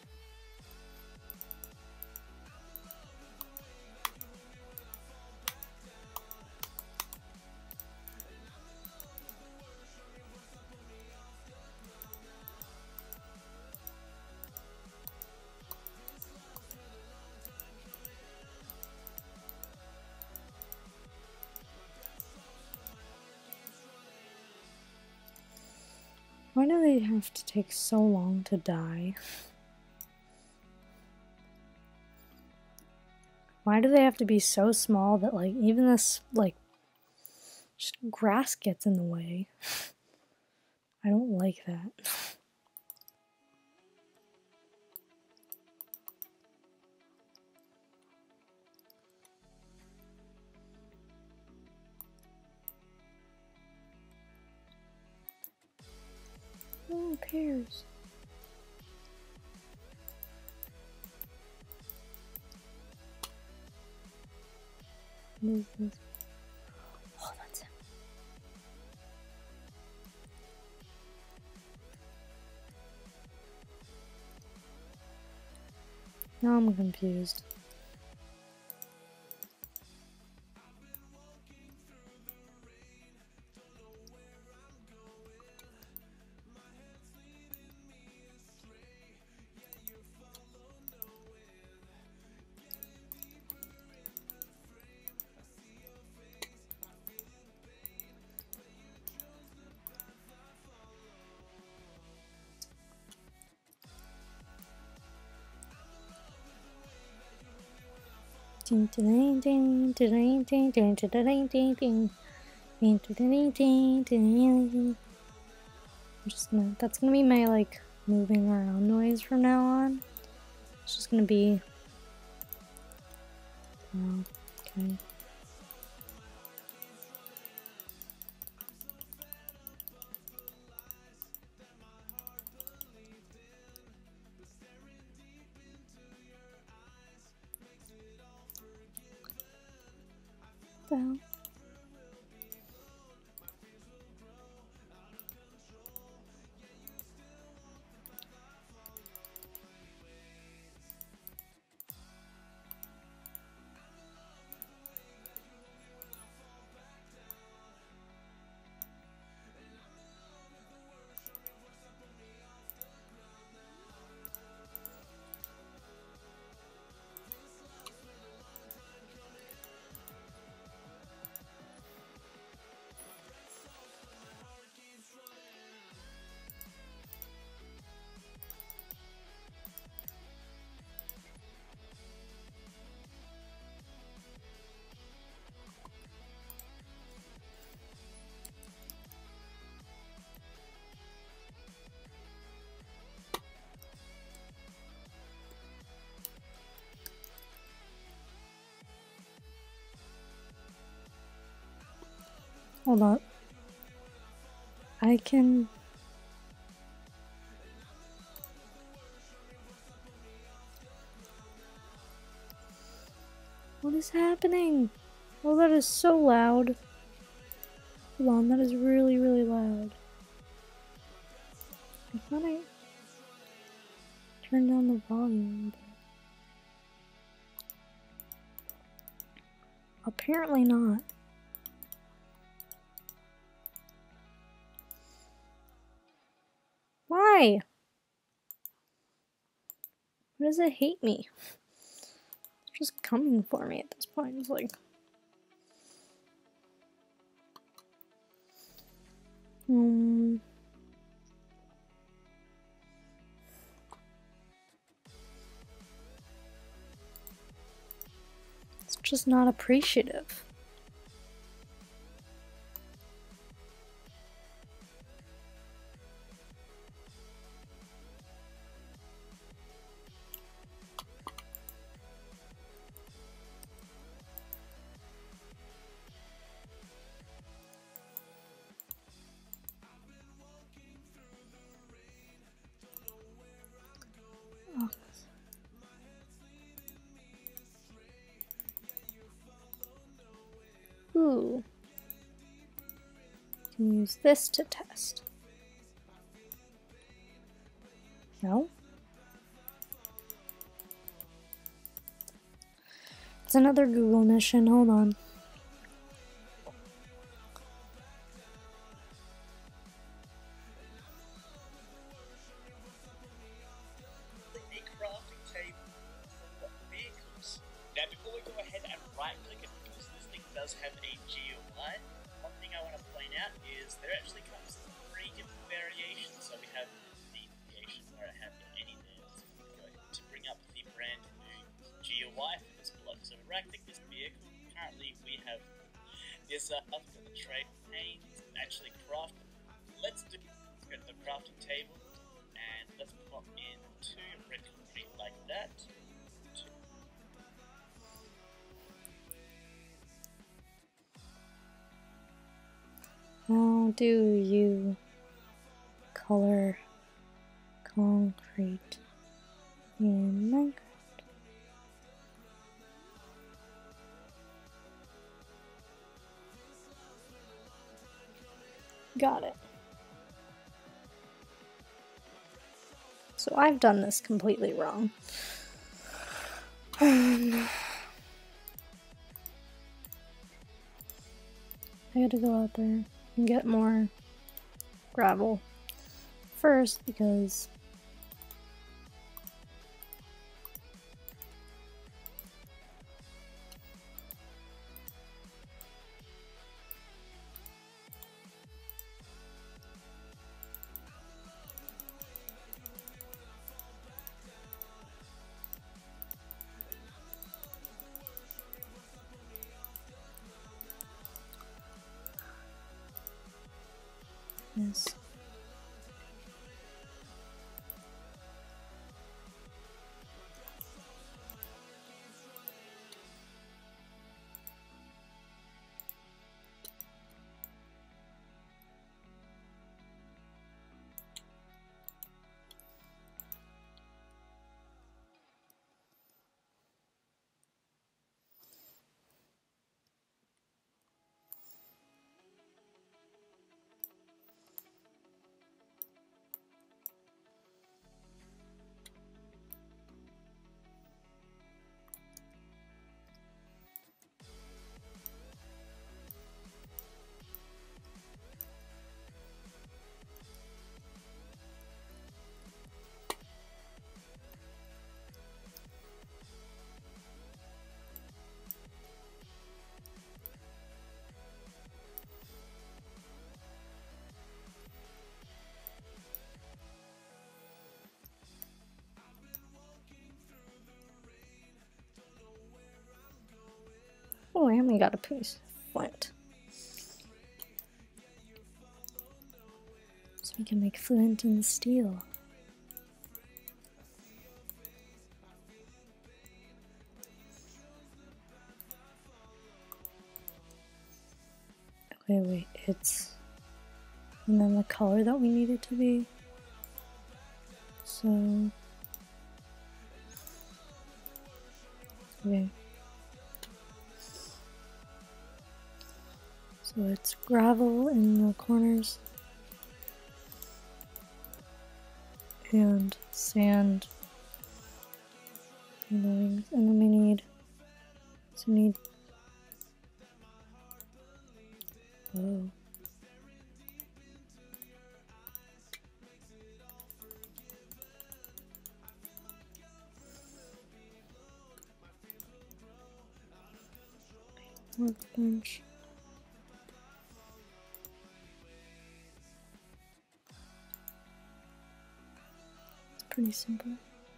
Why do they have to take so long to die? Why do they have to be so small that, like, even this, like, just grass gets in the way? I don't like that. Oh, pears. What is this? Oh, that's it. Now I'm confused. I'm just gonna, that's gonna be my, like, moving around noise from now on. It's just gonna be, oh, okay. What the hell? Hold up. I can... What is happening? Oh, that is so loud. Hold on, that is really, really loud. I thought I turned down the volume, but apparently not. Why? Why does it hate me? It's just coming for me at this point. It's like... It's just not appreciative. Ooh. Can use this to test. No? It's another Google mission. Hold on. A crafting table for vehicles. Now, before we go ahead and right-click it, because this thing does have a GUI, one thing I want to point out is there actually comes 3 different variations. So we have the variation where I have any there. So we go to bring up the brand new GUI for this block. So we right-click this vehicle. Currently, we have this up for the trade pane. Actually, craft. Let's go to the crafting table and let's pop in 2 red concrete like that. 2. How do you color concrete in Minecraft? Got it. So I've done this completely wrong. I gotta go out there and get more gravel first because yes. Oh, and we got a piece of flint. So we can make flint and steel. Okay, wait, it's, and then the color that we need it to be. So, okay. So it's gravel in the corners and sand in the wings, and then we need whoa. Workbench. It's pretty simple.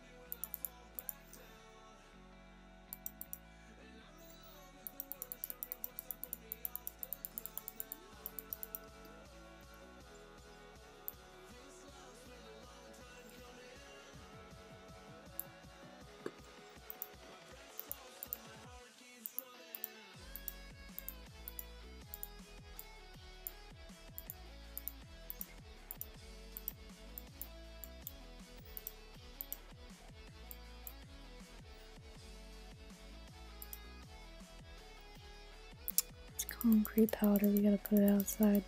Concrete powder, we gotta put it outside.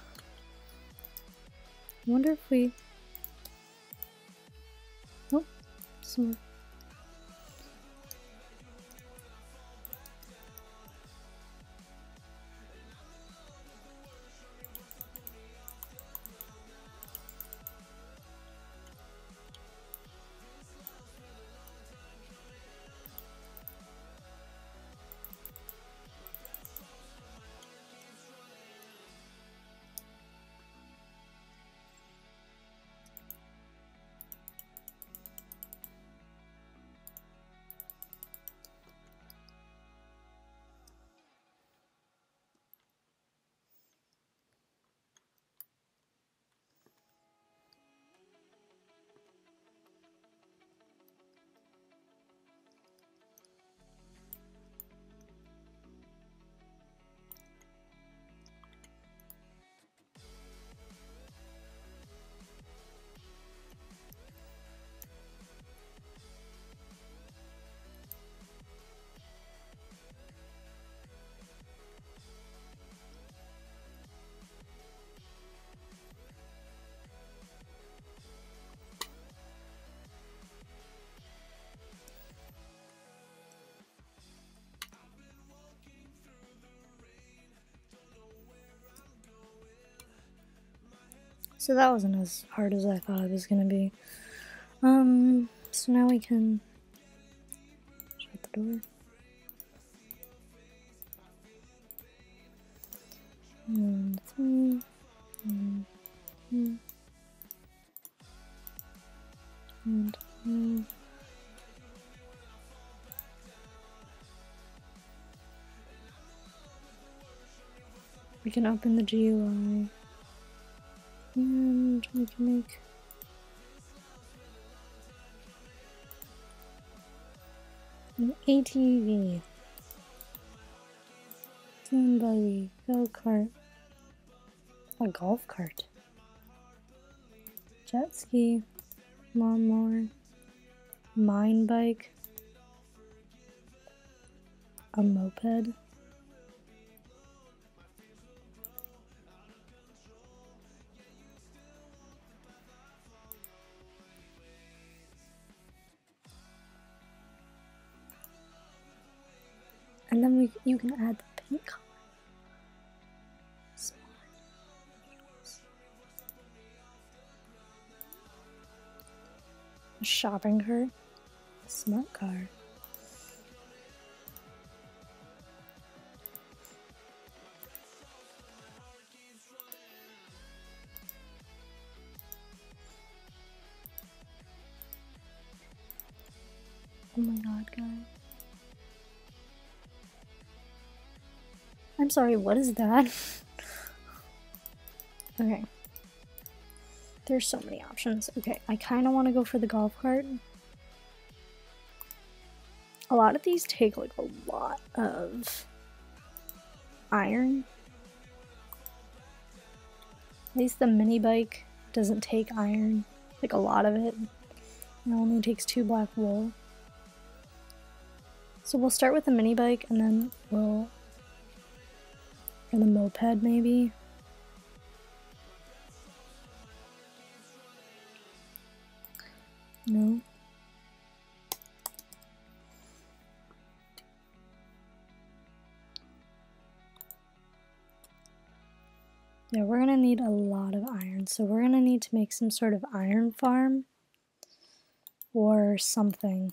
I wonder if we... Oh, some... So that wasn't as hard as I thought it was gonna be. So now we can shut the door. And three, and we can open the GUI. And we can make an ATV, dune buggy, go-kart, a golf cart, jet ski, lawnmower, mine bike, a moped, and then you can add the paint color. A shopping cart, a smart car. Oh my god, guys. I'm sorry, what is that? Okay. There's so many options. Okay, I kind of want to go for the golf cart. A lot of these take like a lot of iron. At least the mini bike doesn't take iron, like a lot of it. It only takes 2 black wool. So we'll start with the mini bike and then or the moped maybe. No. Yeah, we're gonna need a lot of iron, so we're gonna need to make some sort of iron farm or something.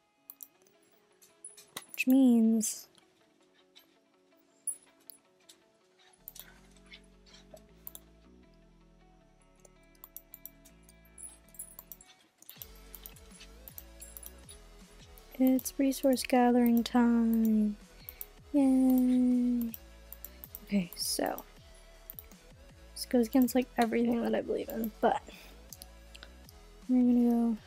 Which means it's resource gathering time. Yay! Okay, so this goes against like everything that I believe in, but we're gonna go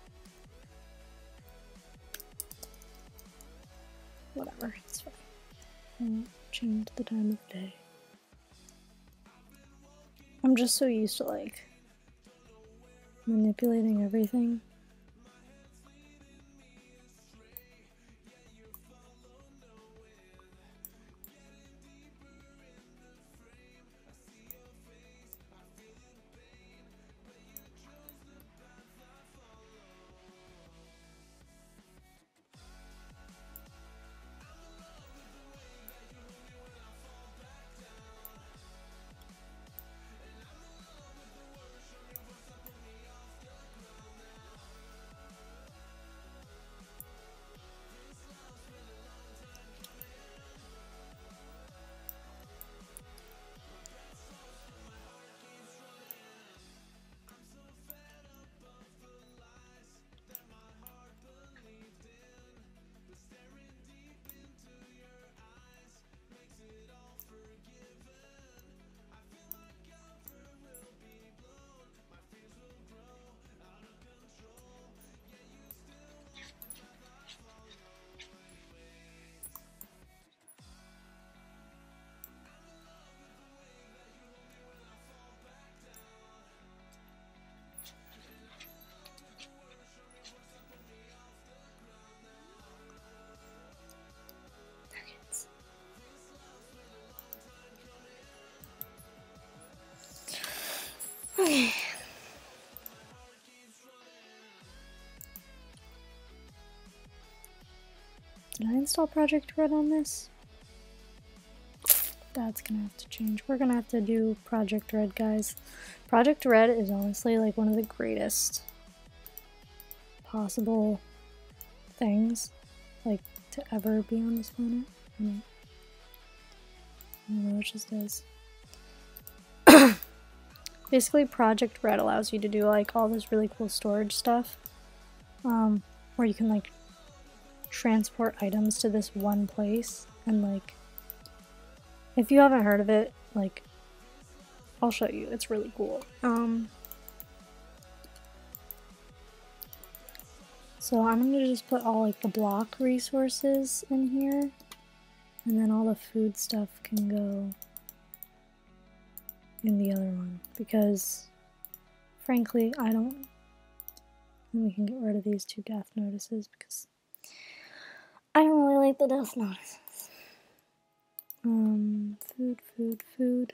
whatever, it's fine. I won't change the time of day. I'm just so used to like manipulating everything. Okay. Did I install Project Red on this? That's gonna have to change. We're gonna have to do Project Red, guys. Project Red is honestly like one of the greatest possible things like to ever be on this planet. I don't know, it just is. Basically, Project Red allows you to do like all this really cool storage stuff, where you can like transport items to this one place, and like if you haven't heard of it, like I'll show you. It's really cool. So I'm gonna just put all like the block resources in here, and then all the food stuff can go in the other one, because frankly I don't. And we can get rid of these 2 death notices because I don't really like the death notices. Food.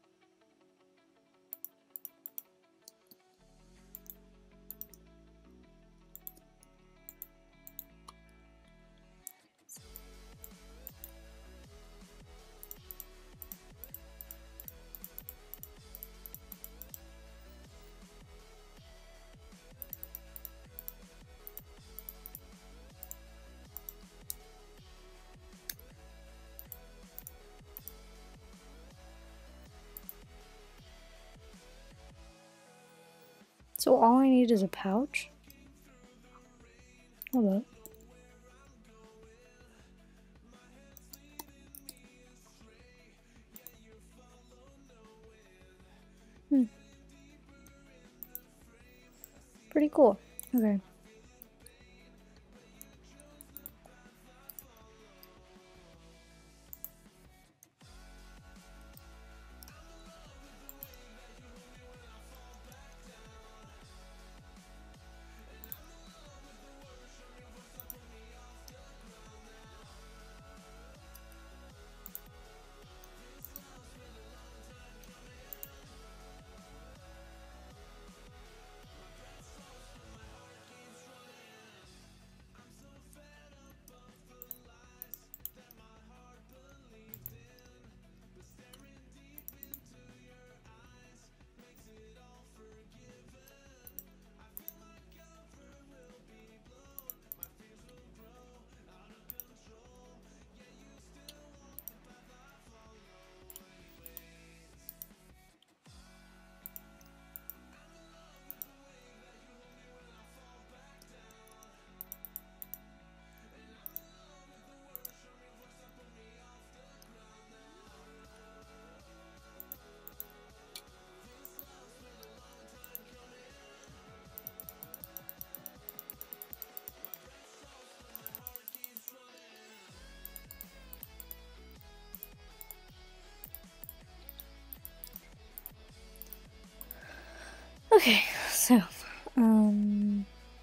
So all I need is a pouch? Hold up. Pretty cool. Okay. Okay, so, I'm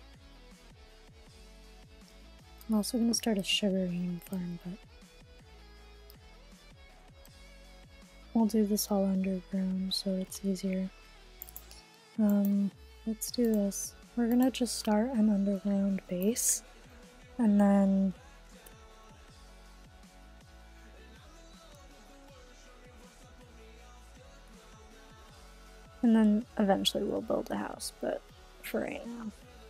also gonna start a sugarcane farm, but we'll do this all underground so it's easier. Let's do this. We're gonna just start an underground base, and then eventually we'll build a house, but for right now.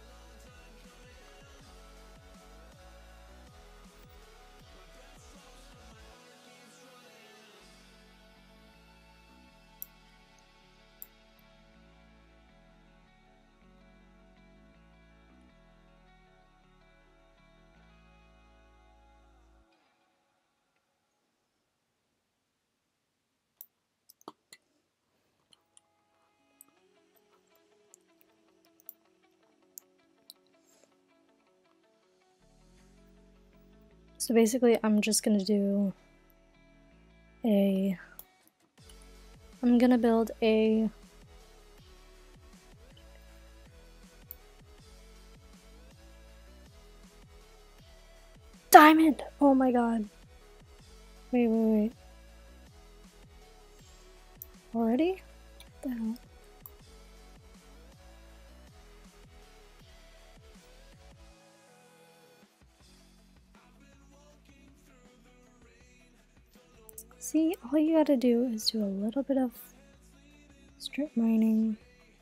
So basically I'm just gonna do I'm gonna build a diamond! Oh my god. Wait. Already? What the hell? See, all you gotta do is do a little bit of strip mining.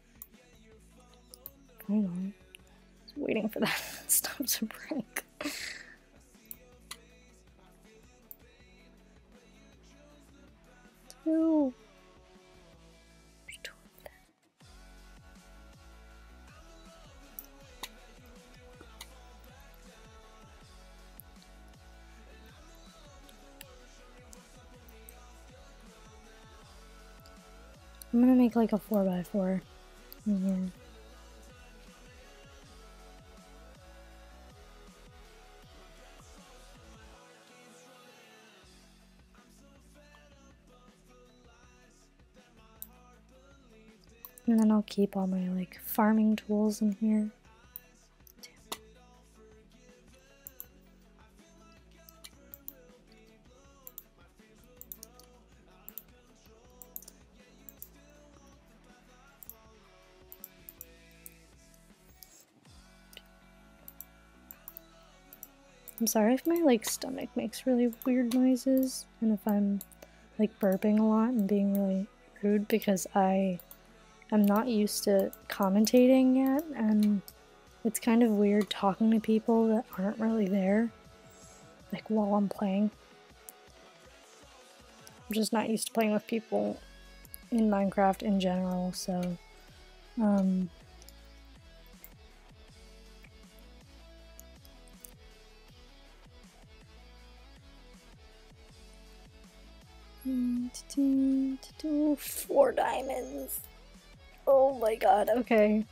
Finally. Just waiting for that stuff to break. Two. There's two of them. I'm gonna make like a 4x4 in here. And then I'll keep all my like farming tools in here. I'm sorry if my like stomach makes really weird noises and if I'm like burping a lot and being really rude, because I am not used to commentating yet, and it's kind of weird talking to people that aren't really there, like while I'm playing. I'm just not used to playing with people in Minecraft in general, so do 4 diamonds. Oh my god, okay.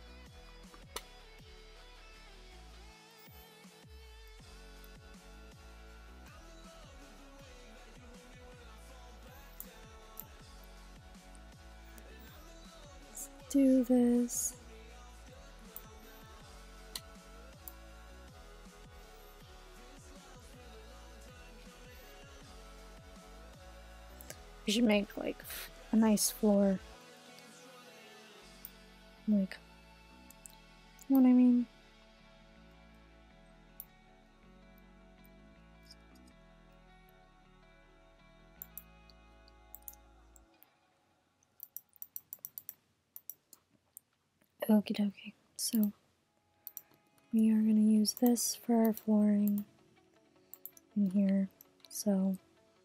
Let's do this. We should make like a nice floor. Like, you know what I mean? Okie dokie. So, we are going to use this for our flooring in here. So,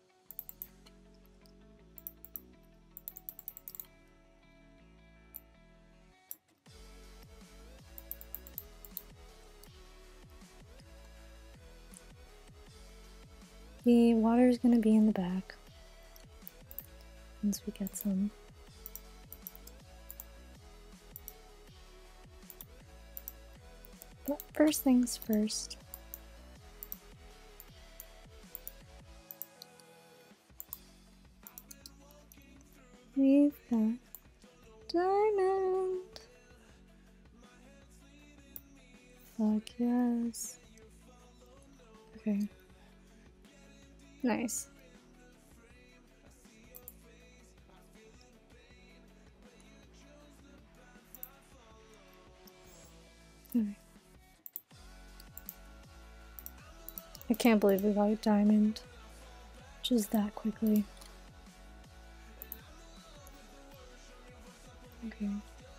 the water is going to be in the back once we get some. But first things first. We've got diamond. Fuck yes. Okay. Nice. Okay. I can't believe we got a diamond just that quickly. Okay.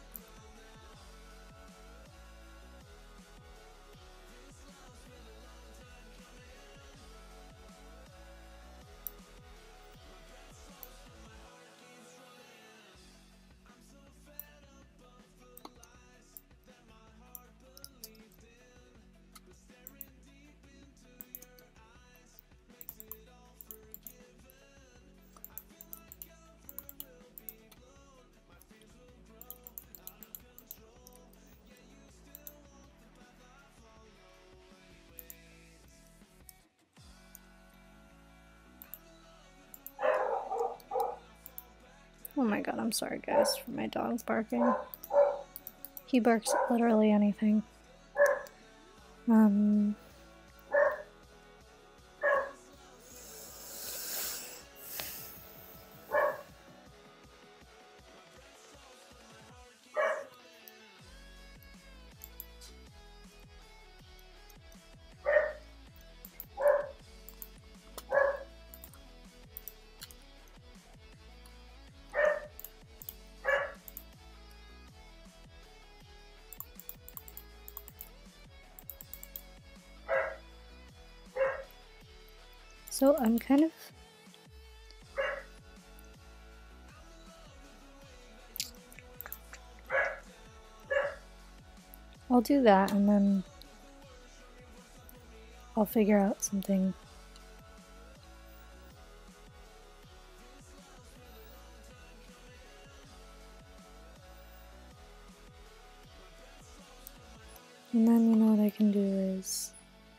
Oh my god, I'm sorry guys for my dog barking. He barks at literally anything. So I'm kind of I'll do that and then I'll figure out something. And then you know what I can do is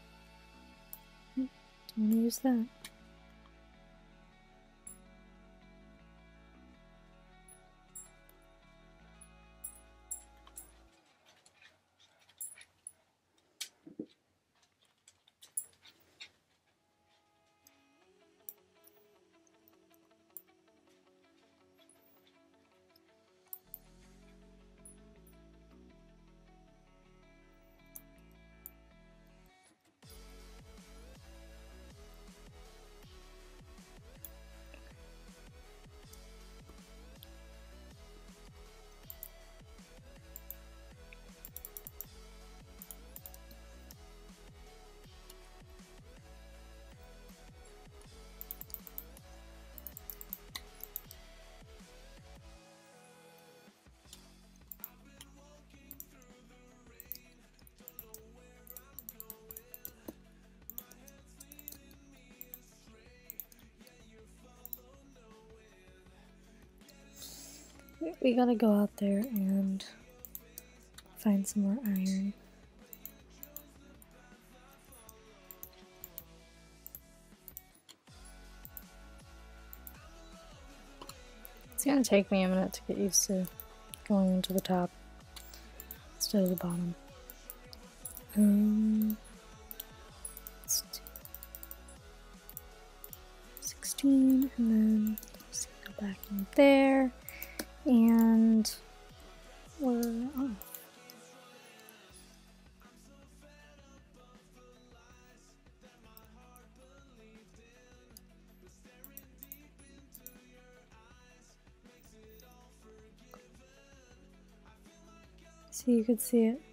don't use that. We gotta go out there and find some more iron. It's gonna take me a minute to get used to going into the top instead of the bottom. Let's do 16 and then just go back in there and we're off. So you could see it.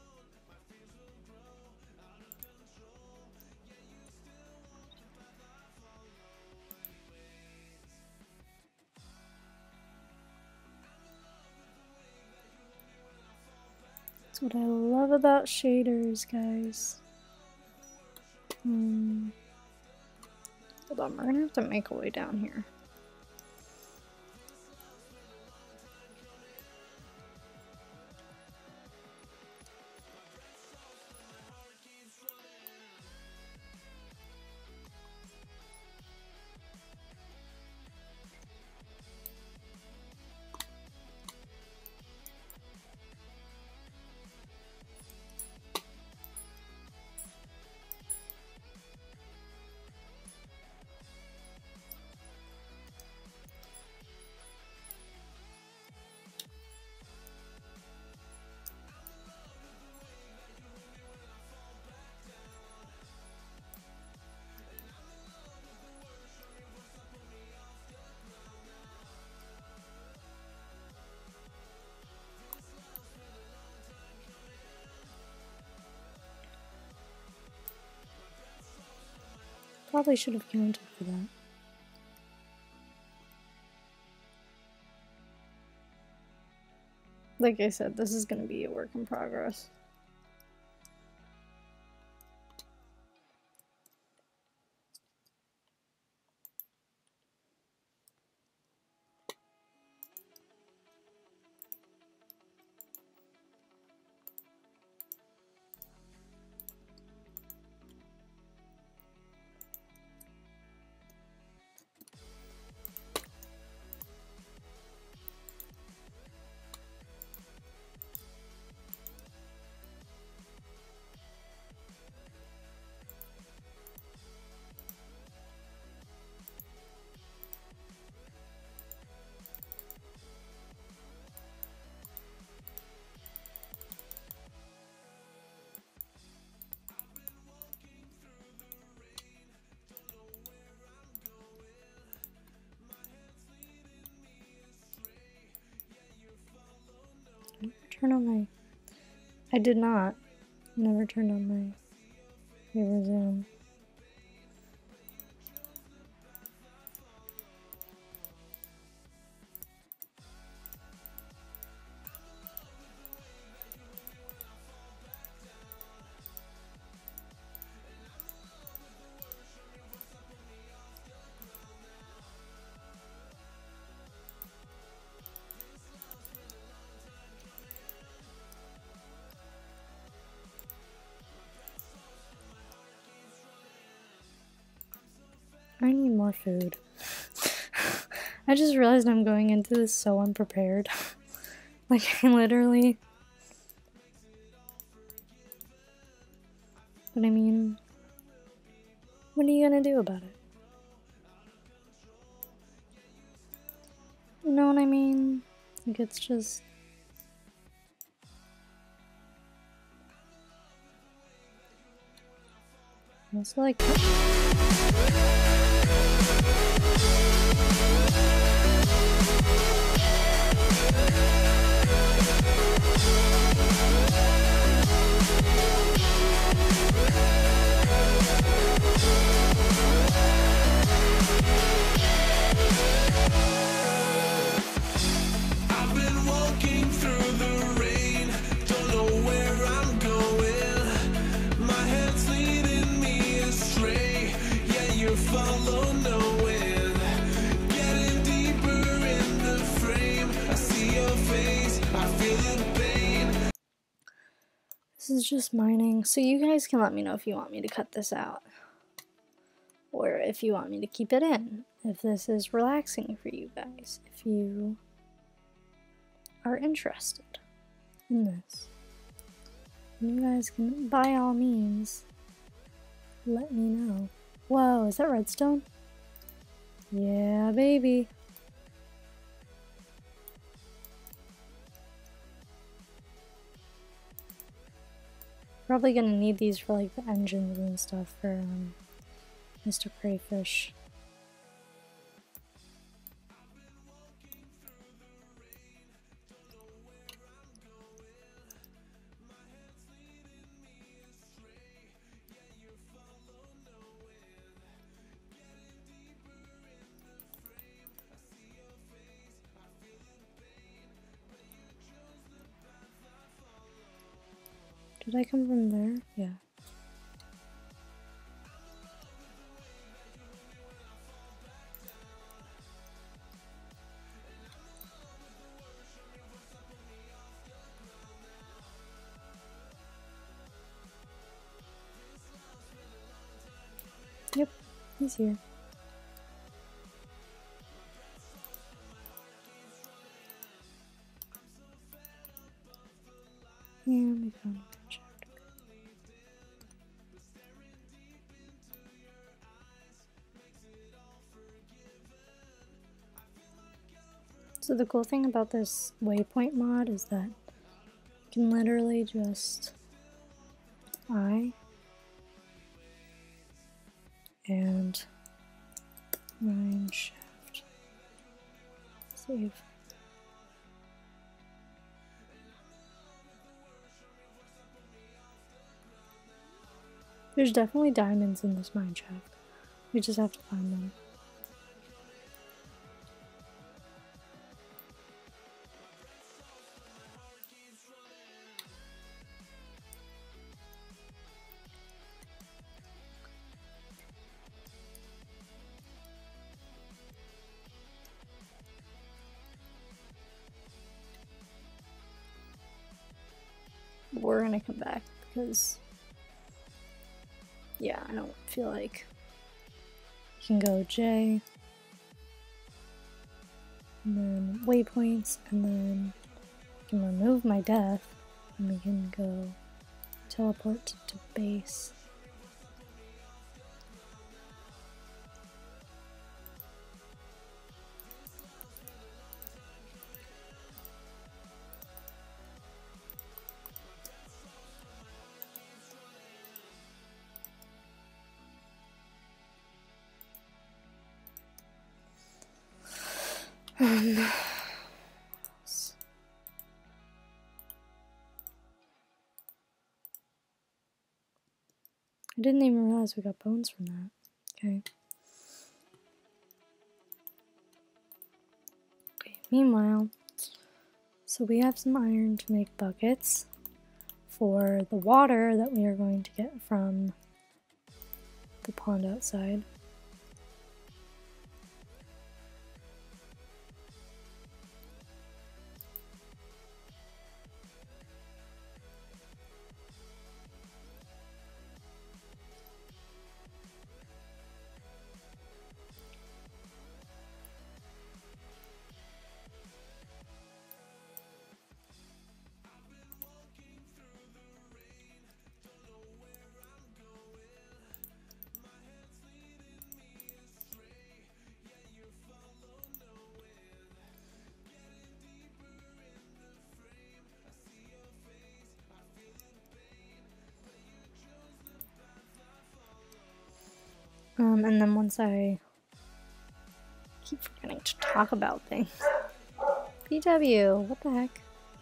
That's what I love about shaders, guys. Hold on, we're gonna have to make a way down here. Probably should have counted for that. Like I said, this is going to be a work in progress. Turn on my... I did not. Never turned on my favorite zoom. I need more food. I just realized I'm going into this so unprepared. Like, I literally... But I mean... What are you gonna do about it? You know what I mean? Like, it's just... It's like... I've been walking through the rain, don't know where I'm going. My head's leading me astray, yeah, you follow knowing. Getting deeper in the frame, I see your face, I feel the pain. This is just mining, so you guys can let me know if you want me to cut this out. Or if you want me to keep it in. If this is relaxing for you guys. If you are interested in this. You guys can, by all means, let me know. Whoa, is that redstone? Yeah, baby. Probably gonna need these for like the engines and stuff for Mr. Crayfish. Did I come from there? Yeah. Yep, he's here. And we found a chapter. So the cool thing about this waypoint mod is that you can literally just and mine shaft. Save. There's definitely diamonds in this mine shaft. We just have to find them. We're gonna come back because, yeah, I don't feel like you can go J and then waypoints, and then I can remove my death, and we can go teleport to base. I didn't even realize we got bones from that. Okay. Okay, meanwhile, so we have some iron to make buckets for the water that we are going to get from the pond outside. And then once I keep forgetting to talk about things. PW, what the heck?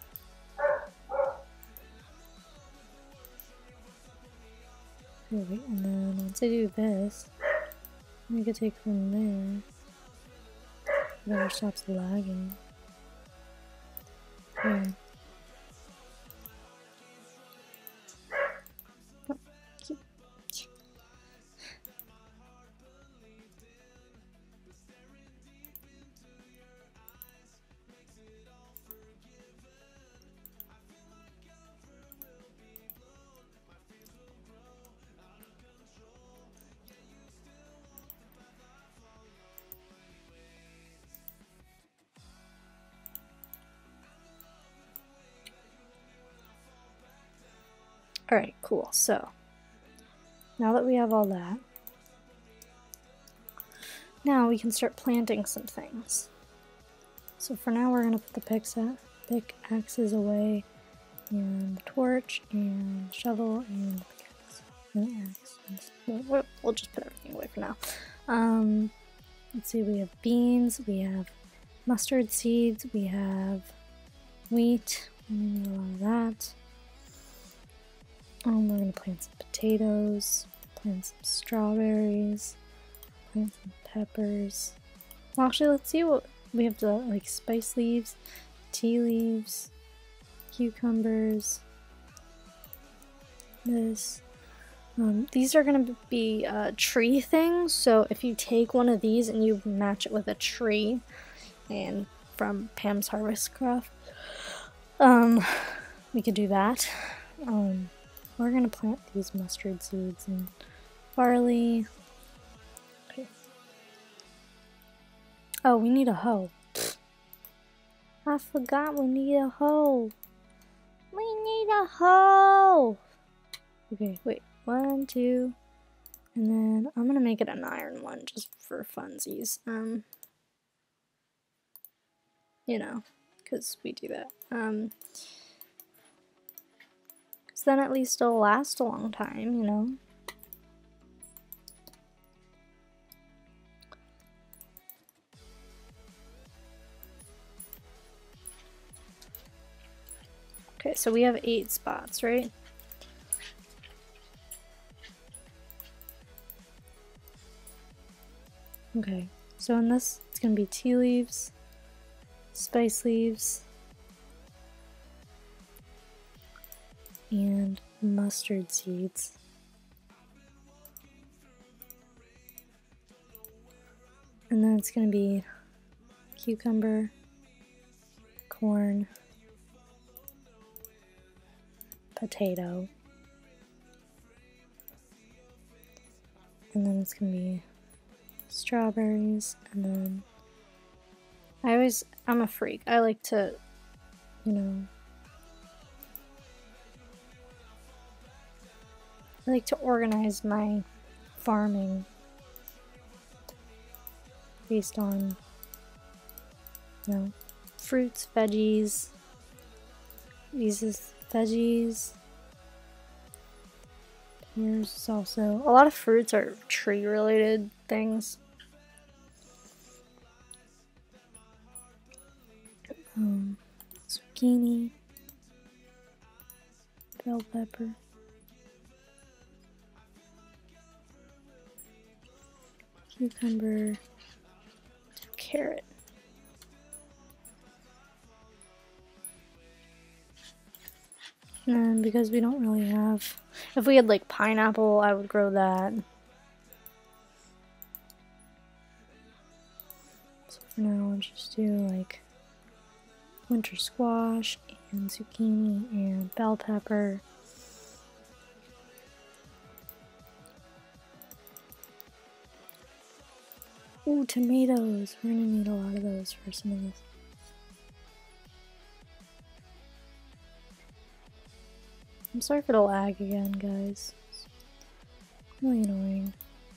Okay, wait, and then once I do this, I could take from there. Better stops lagging. Okay. Alright, cool. So, now that we have all that, now we can start planting some things. So for now we're going to put the pickaxes away, and the torch, and the shovel, and the pickaxe, and the axe. And we'll just put everything away for now. Let's see, we have beans, we have mustard seeds, we have wheat, we need a lot of that. We're going to plant some potatoes, plant some strawberries, plant some peppers. Well, actually, let's see what we have to, like, spice leaves, tea leaves, cucumbers, this. These are going to be tree things, so if you take one of these and you match it with a tree, and from Pam's Harvest Craft, we could do that. We're going to plant these mustard seeds and barley. Okay. Oh, we need a hoe. I forgot we need a hoe. We need a hoe. Okay, wait. 1, 2, and then I'm going to make it an iron one just for funsies. You know, because we do that. Then at least it'll last a long time, you know. Okay, so we have 8 spots, right? Okay, so in this, it's gonna be tea leaves, spice leaves, and mustard seeds. And then it's gonna be cucumber, corn, potato, and then it's gonna be strawberries, and then I'm a freak. I like to, you know, I like to organize my farming based on, you know, fruits, veggies. These is veggies. Here's also a lot of fruits are tree related things. Zucchini, bell pepper, cucumber, carrot. And because we don't really have, if we had like pineapple, I would grow that. So for now, I'll just do like winter squash and zucchini and bell pepper. Ooh, tomatoes. We're gonna need a lot of those for some of this. I'm sorry for the lag again, guys. It's really annoying.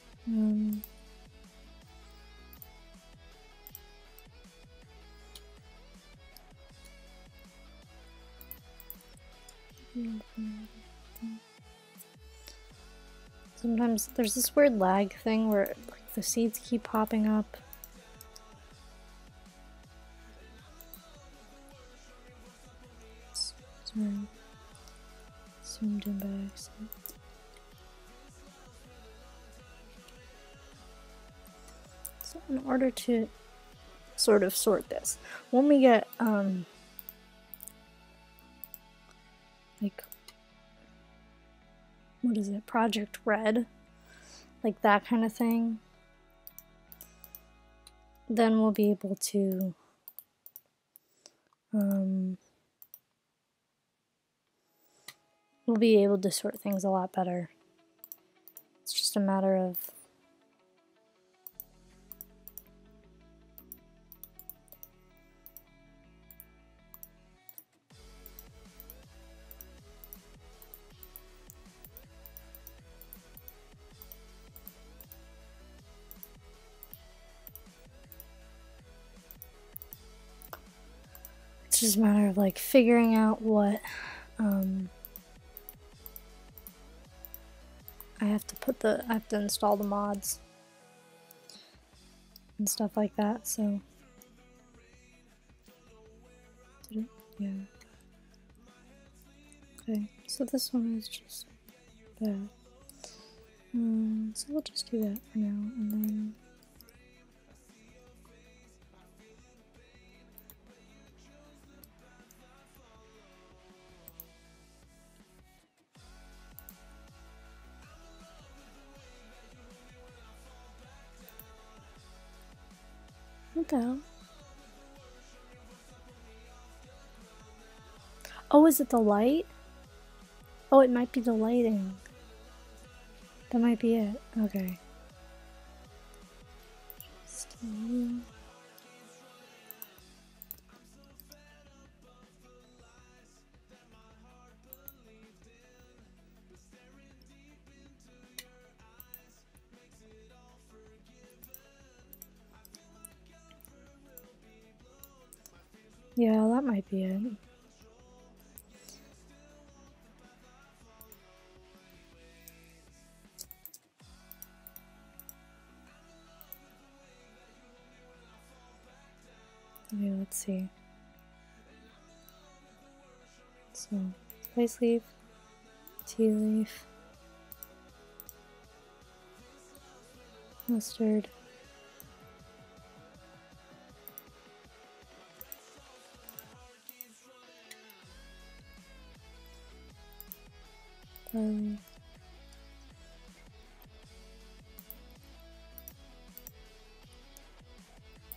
Sometimes there's this weird lag thing where like, the seeds keep popping up. Sorry. Zoomed in by accident. So in order to sort of sort this, when we get like, what is it, Project Red, like that kind of thing, then we'll be able to sort things a lot better. It's just a matter of like figuring out what I have to install the mods and stuff like that, so did it? Yeah. Okay, so this one is just that. So we'll just do that for now, and then what the hell? Oh, is it the light? Oh, it might be the lighting. That might be it. Okay. Yeah, that might be it. Okay, let's see. So, spice leaf, tea leaf, mustard,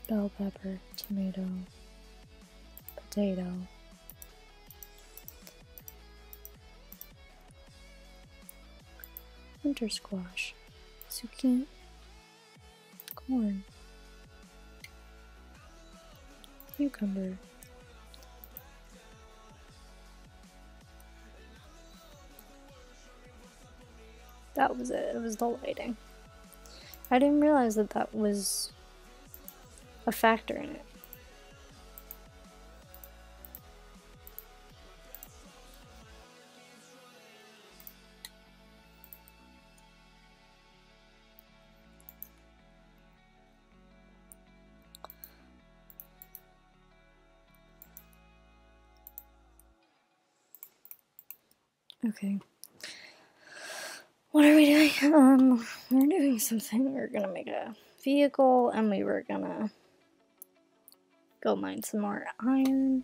bell pepper, tomato, potato. Winter squash, zucchini, corn, cucumber. That was it. It was the lighting. I didn't realize that that was a factor in it. Okay. What are we doing? We're doing something. We're gonna make a vehicle and we were gonna go mine some more iron.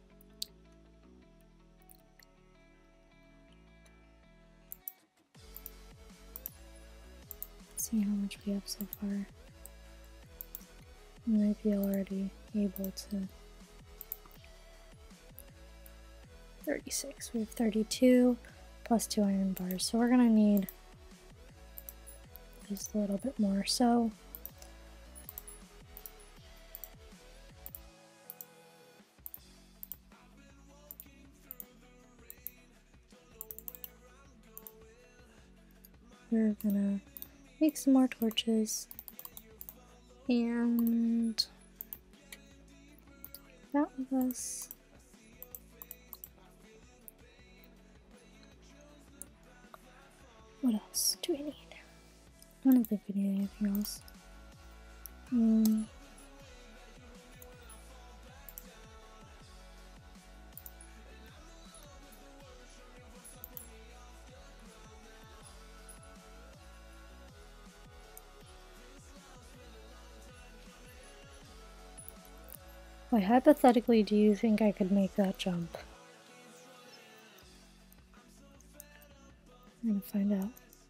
Let's see how much we have so far. We might be already able to. 36. We have 32 plus 2 iron bars. So we're gonna need just a little bit more. So we're gonna make some more torches and take that with us. What else do we need? I don't think we need anything else. Wait, hypothetically, do you think I could make that jump? I'm gonna find out.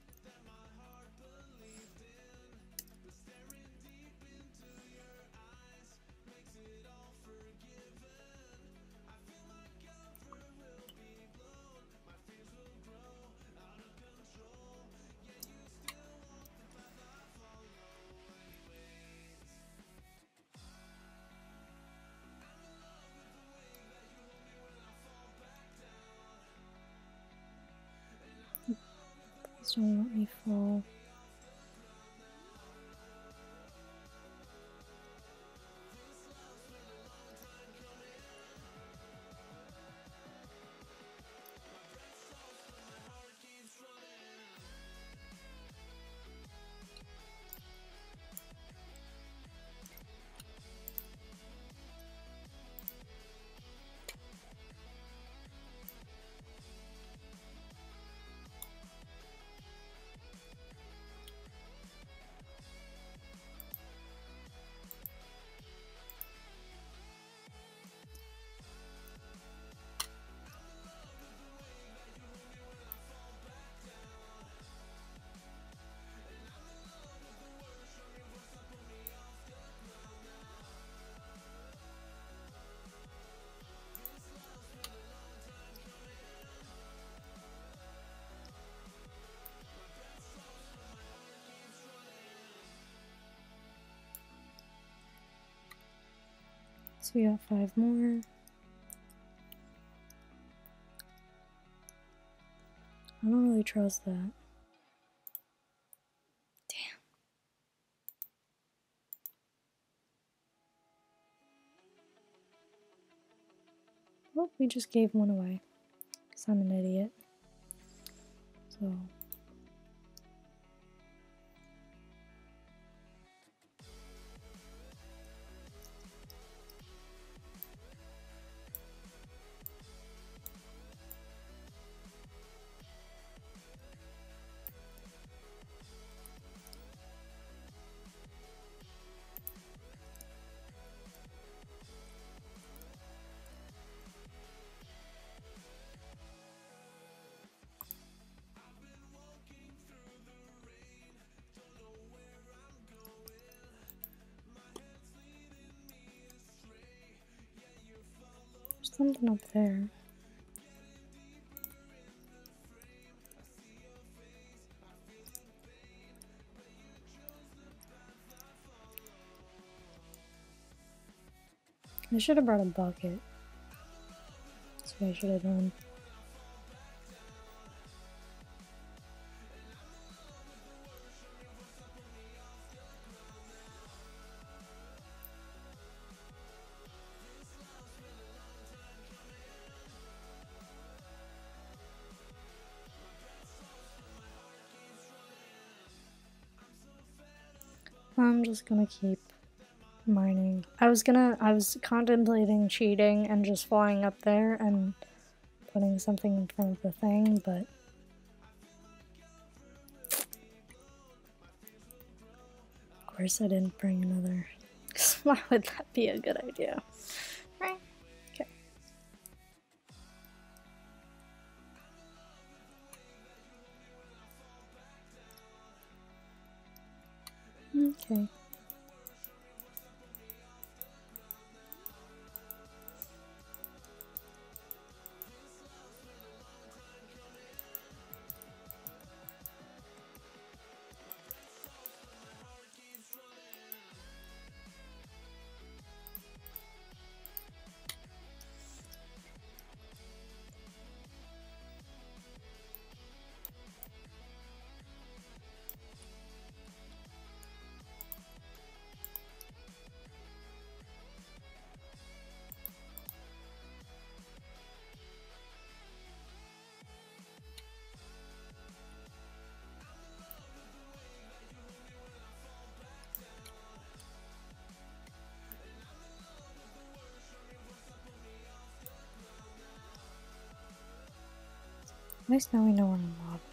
Please don't let me fall. So we got 5 more. I don't really trust that. Damn. Well, we just gave one away. Because I'm an idiot. So. Something up there. I should have brought a bucket. That's what I should have done. I'm just gonna keep mining. I was contemplating cheating and just flying up there and putting something in front of the thing, but of course I didn't bring another. Why would that be a good idea? Right? Okay. Okay. At least now we know where I'm mob.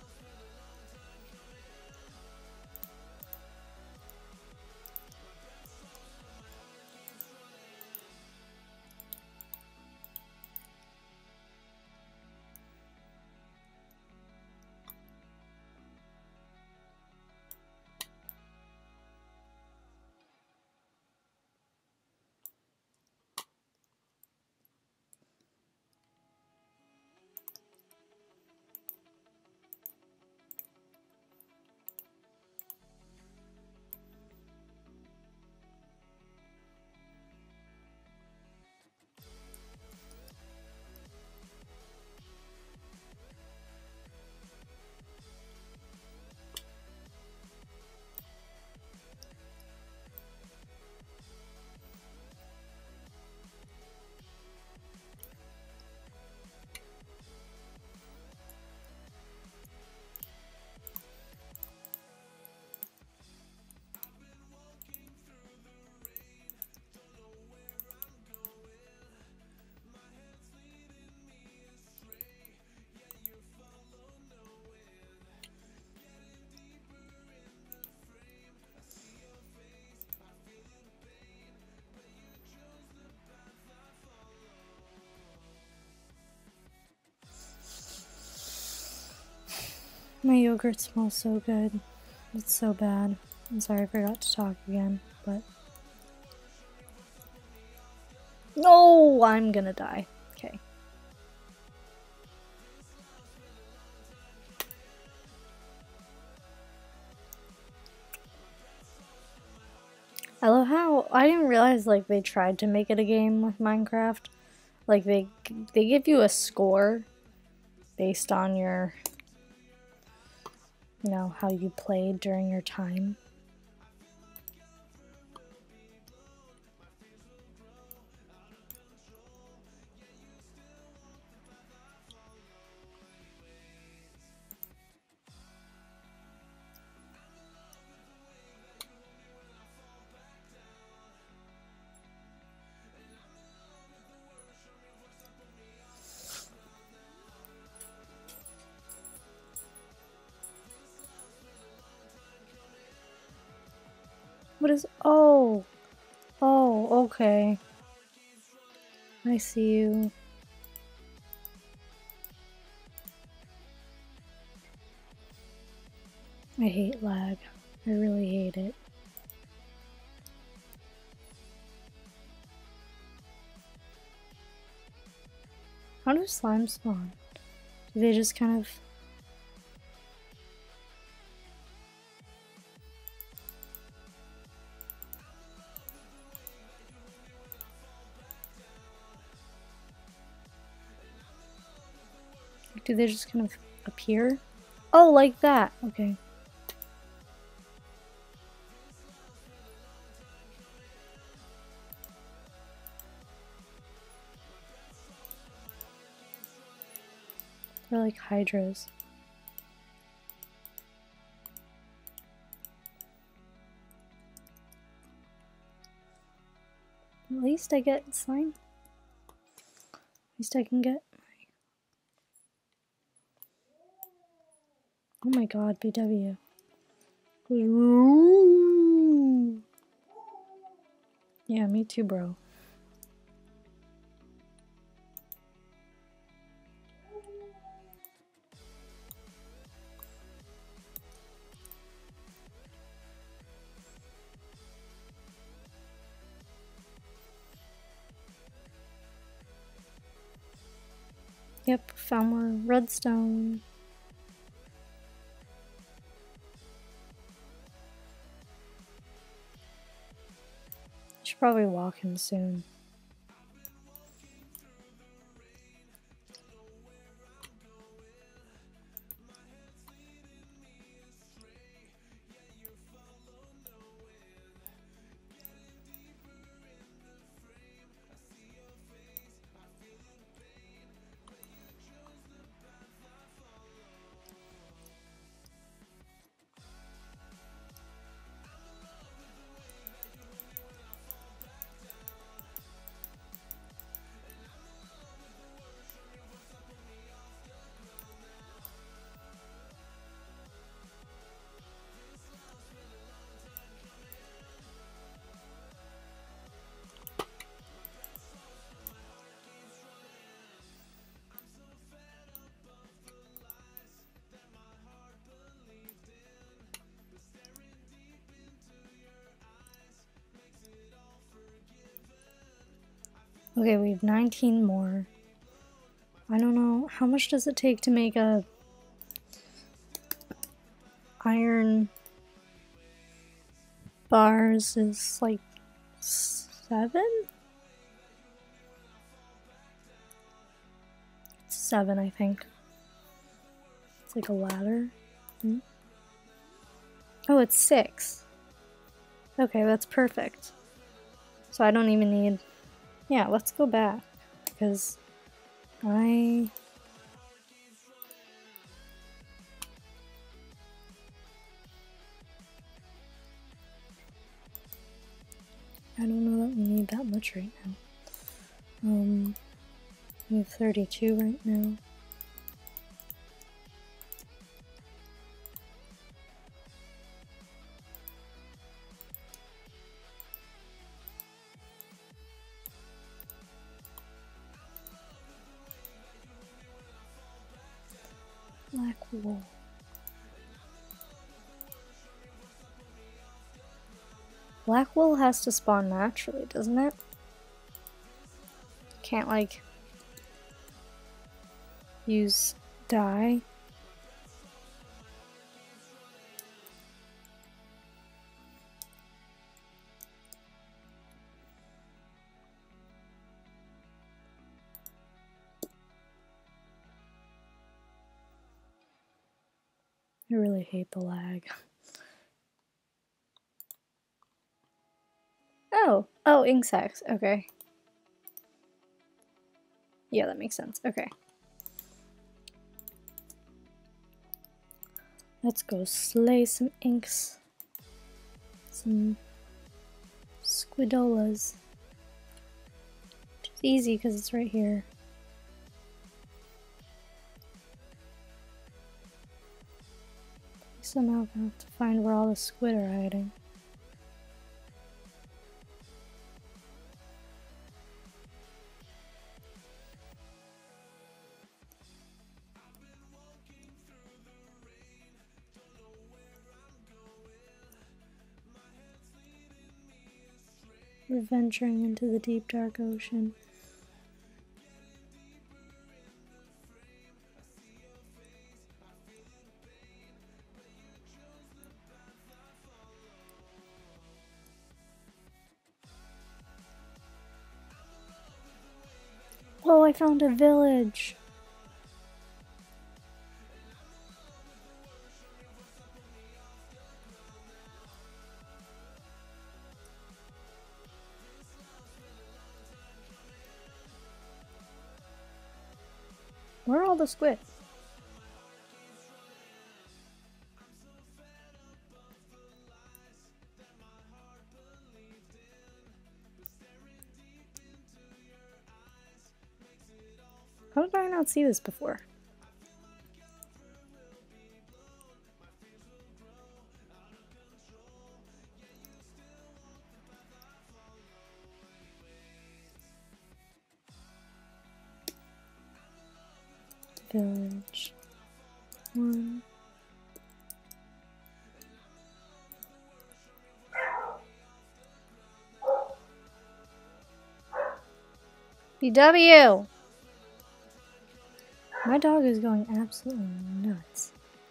My yogurt smells so good. It's so bad. I'm sorry I forgot to talk again, but... No! I'm gonna die. Okay. I love how... I didn't realize, like, they tried to make it a game with Minecraft. Like, they give you a score based on your... you know, how you played during your time. What is... oh! Oh, okay. I see you. I hate lag. I really hate it. How do slimes spawn? Do they just kind of... Do they just kind of appear? Oh, like that. Okay. They're like hydras. At least I get slime. At least I can get... Oh my god, BW. Yeah, me too, bro. Yep, found more redstone. Should probably walk in soon. Okay, we have 19 more. I don't know, how much does it take to make a iron bars is like 7? It's 7, I think. It's like a ladder. Oh, it's 6. Okay, that's perfect. So I don't even need... Yeah, let's go back, because I don't know that we need that much right now. We have 32 right now. Black wool. Black wool has to spawn naturally, doesn't it? Can't, like, use dye. I really hate the lag. Oh, ink sacs. Okay. Yeah, that makes sense. Okay. Let's go slay some inks. Some squidolas. It's easy because it's right here. Somehow I have to find where all the squid are hiding. We're venturing into the deep dark ocean. Oh, I found a village. Where are all the squid? How did I not see this before? Village 1. BW! My dog is going absolutely nuts.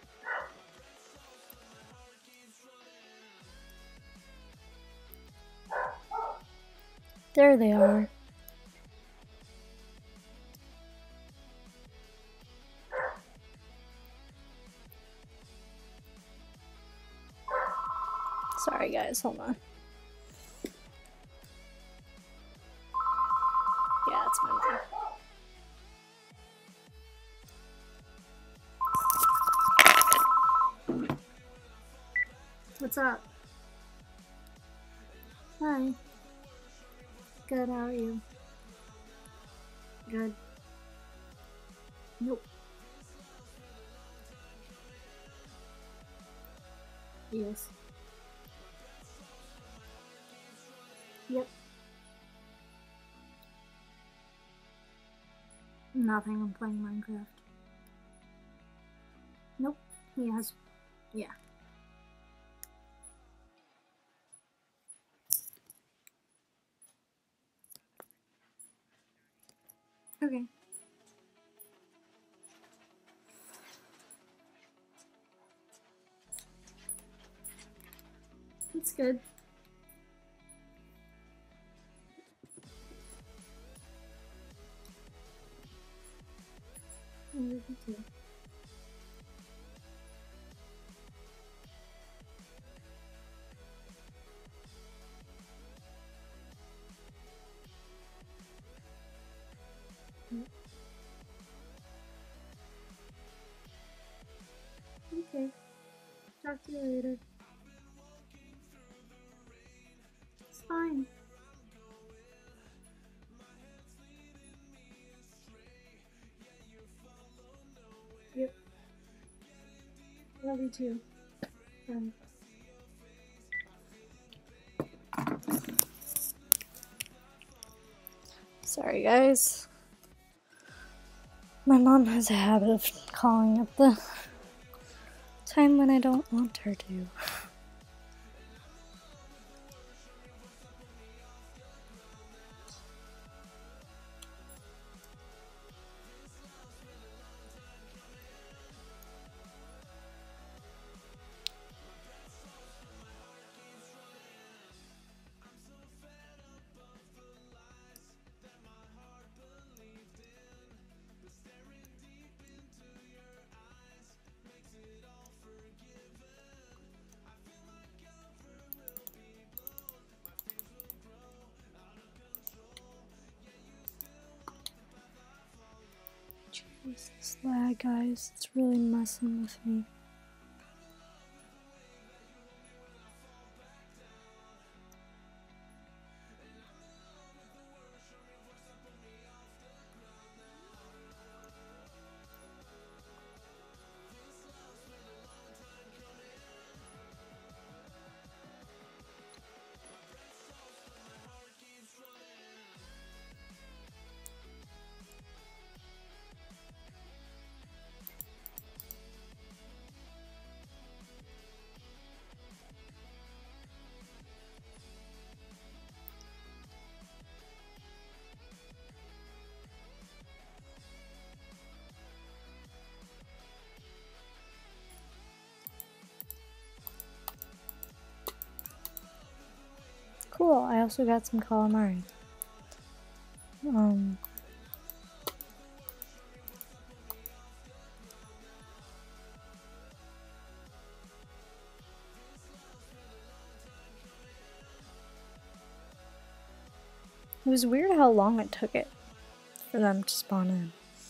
There they are. Sorry guys, hold on. Yeah, that's my mom. What's up? Hi. Good, how are you? Good. Nope. Yes. Yep. Nothing, I'm playing Minecraft. Nope, he has... yeah. Okay. That's good. Me too. Okay. Talk to you later. It's fine. Yep. Love you too. Bye. Sorry guys. My mom has a habit of calling at the time when I don't want her to. Jeez, this lag, guys, it's really messing with me. Cool, I also got some calamari. It was weird how long it took it for them to spawn in.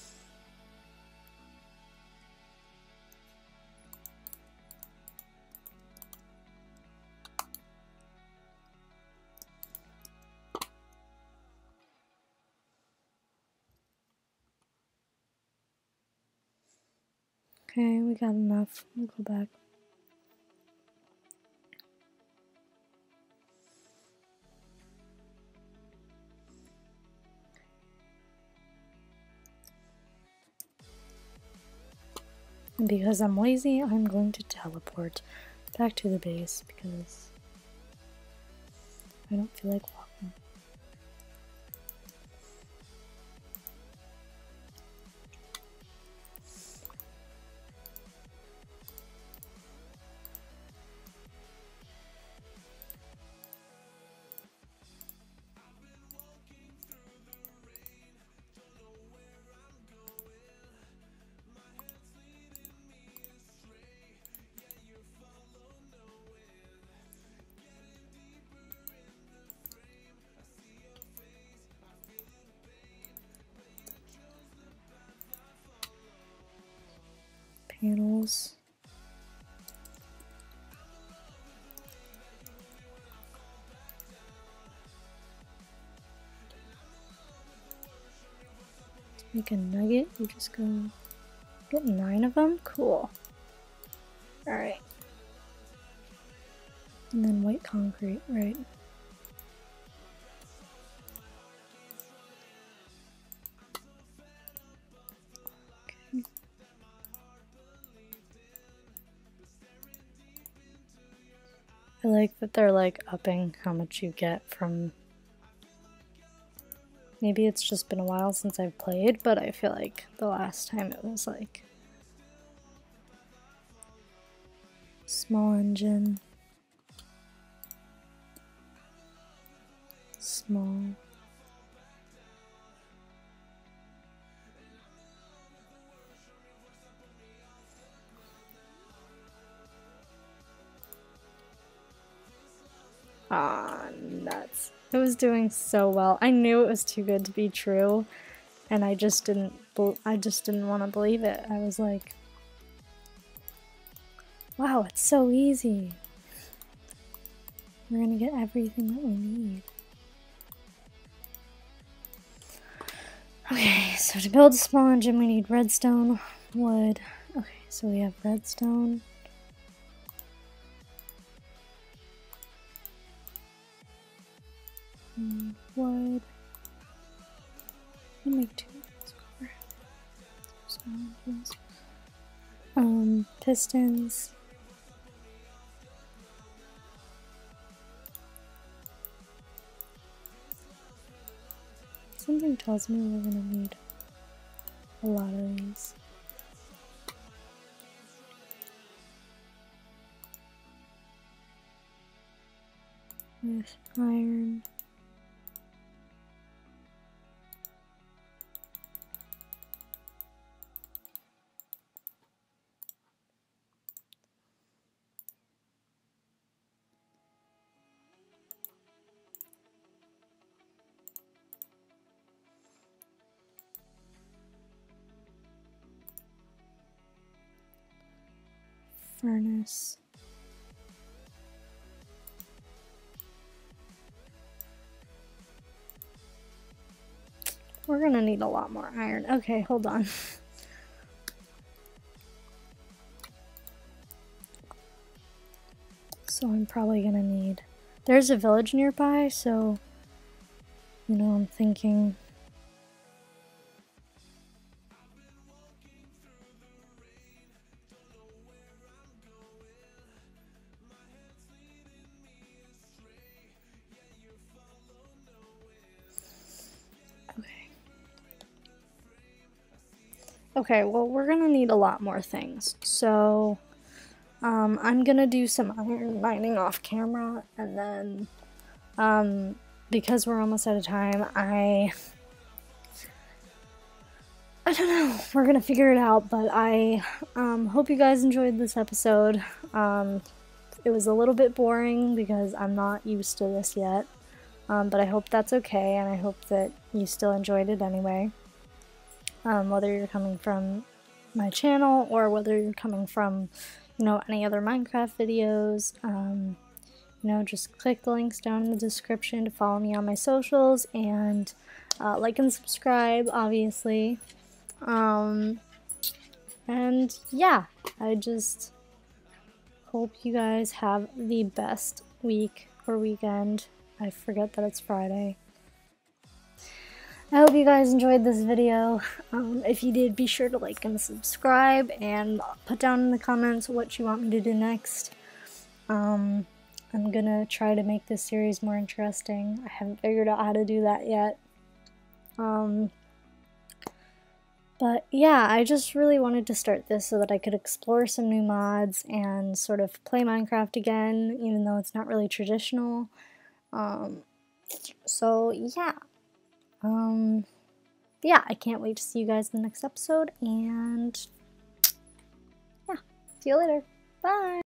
Okay, we got enough. We'll go back. And because I'm lazy, I'm going to teleport back to the base because I don't feel like walking. Panels. Let's make a nugget. You just go get 9 of them. Cool. Alright. And then white concrete, right? Okay. I like that they're like upping how much you get from. Maybe it's just been a while since I've played, but I feel like the last time it was like small engine, small. Ah, nuts. It was doing so well. I knew it was too good to be true, and I just didn't want to believe it. I was like, wow, it's so easy. We're gonna get everything that we need. Okay, so to build a small engine we need redstone, wood. Okay, so we have redstone. Wood. I'll make 2 small engines. Pistons. Something tells me we're gonna need a lot of these. With iron. Furnace. We're gonna need a lot more iron. Okay, hold on. So I'm probably gonna need... There's a village nearby, so... You know, I'm thinking... Okay, well, we're gonna need a lot more things. So, I'm gonna do some iron mining off camera, and then, because we're almost out of time, I don't know, we're gonna figure it out, but I, hope you guys enjoyed this episode. It was a little bit boring because I'm not used to this yet, but I hope that's okay, and I hope that you still enjoyed it anyway. Whether you're coming from my channel or whether you're coming from, you know, any other Minecraft videos, you know, just click the links down in the description to follow me on my socials, and like and subscribe, obviously. And yeah, I just hope you guys have the best week or weekend. I forget that it's Friday. I hope you guys enjoyed this video. If you did, be sure to like and subscribe, and put down in the comments what you want me to do next. I'm gonna try to make this series more interesting. I haven't figured out how to do that yet. But yeah, I just really wanted to start this so that I could explore some new mods and sort of play Minecraft again, even though it's not really traditional. So yeah. Yeah, I can't wait to see you guys in the next episode, and yeah, see you later. Bye!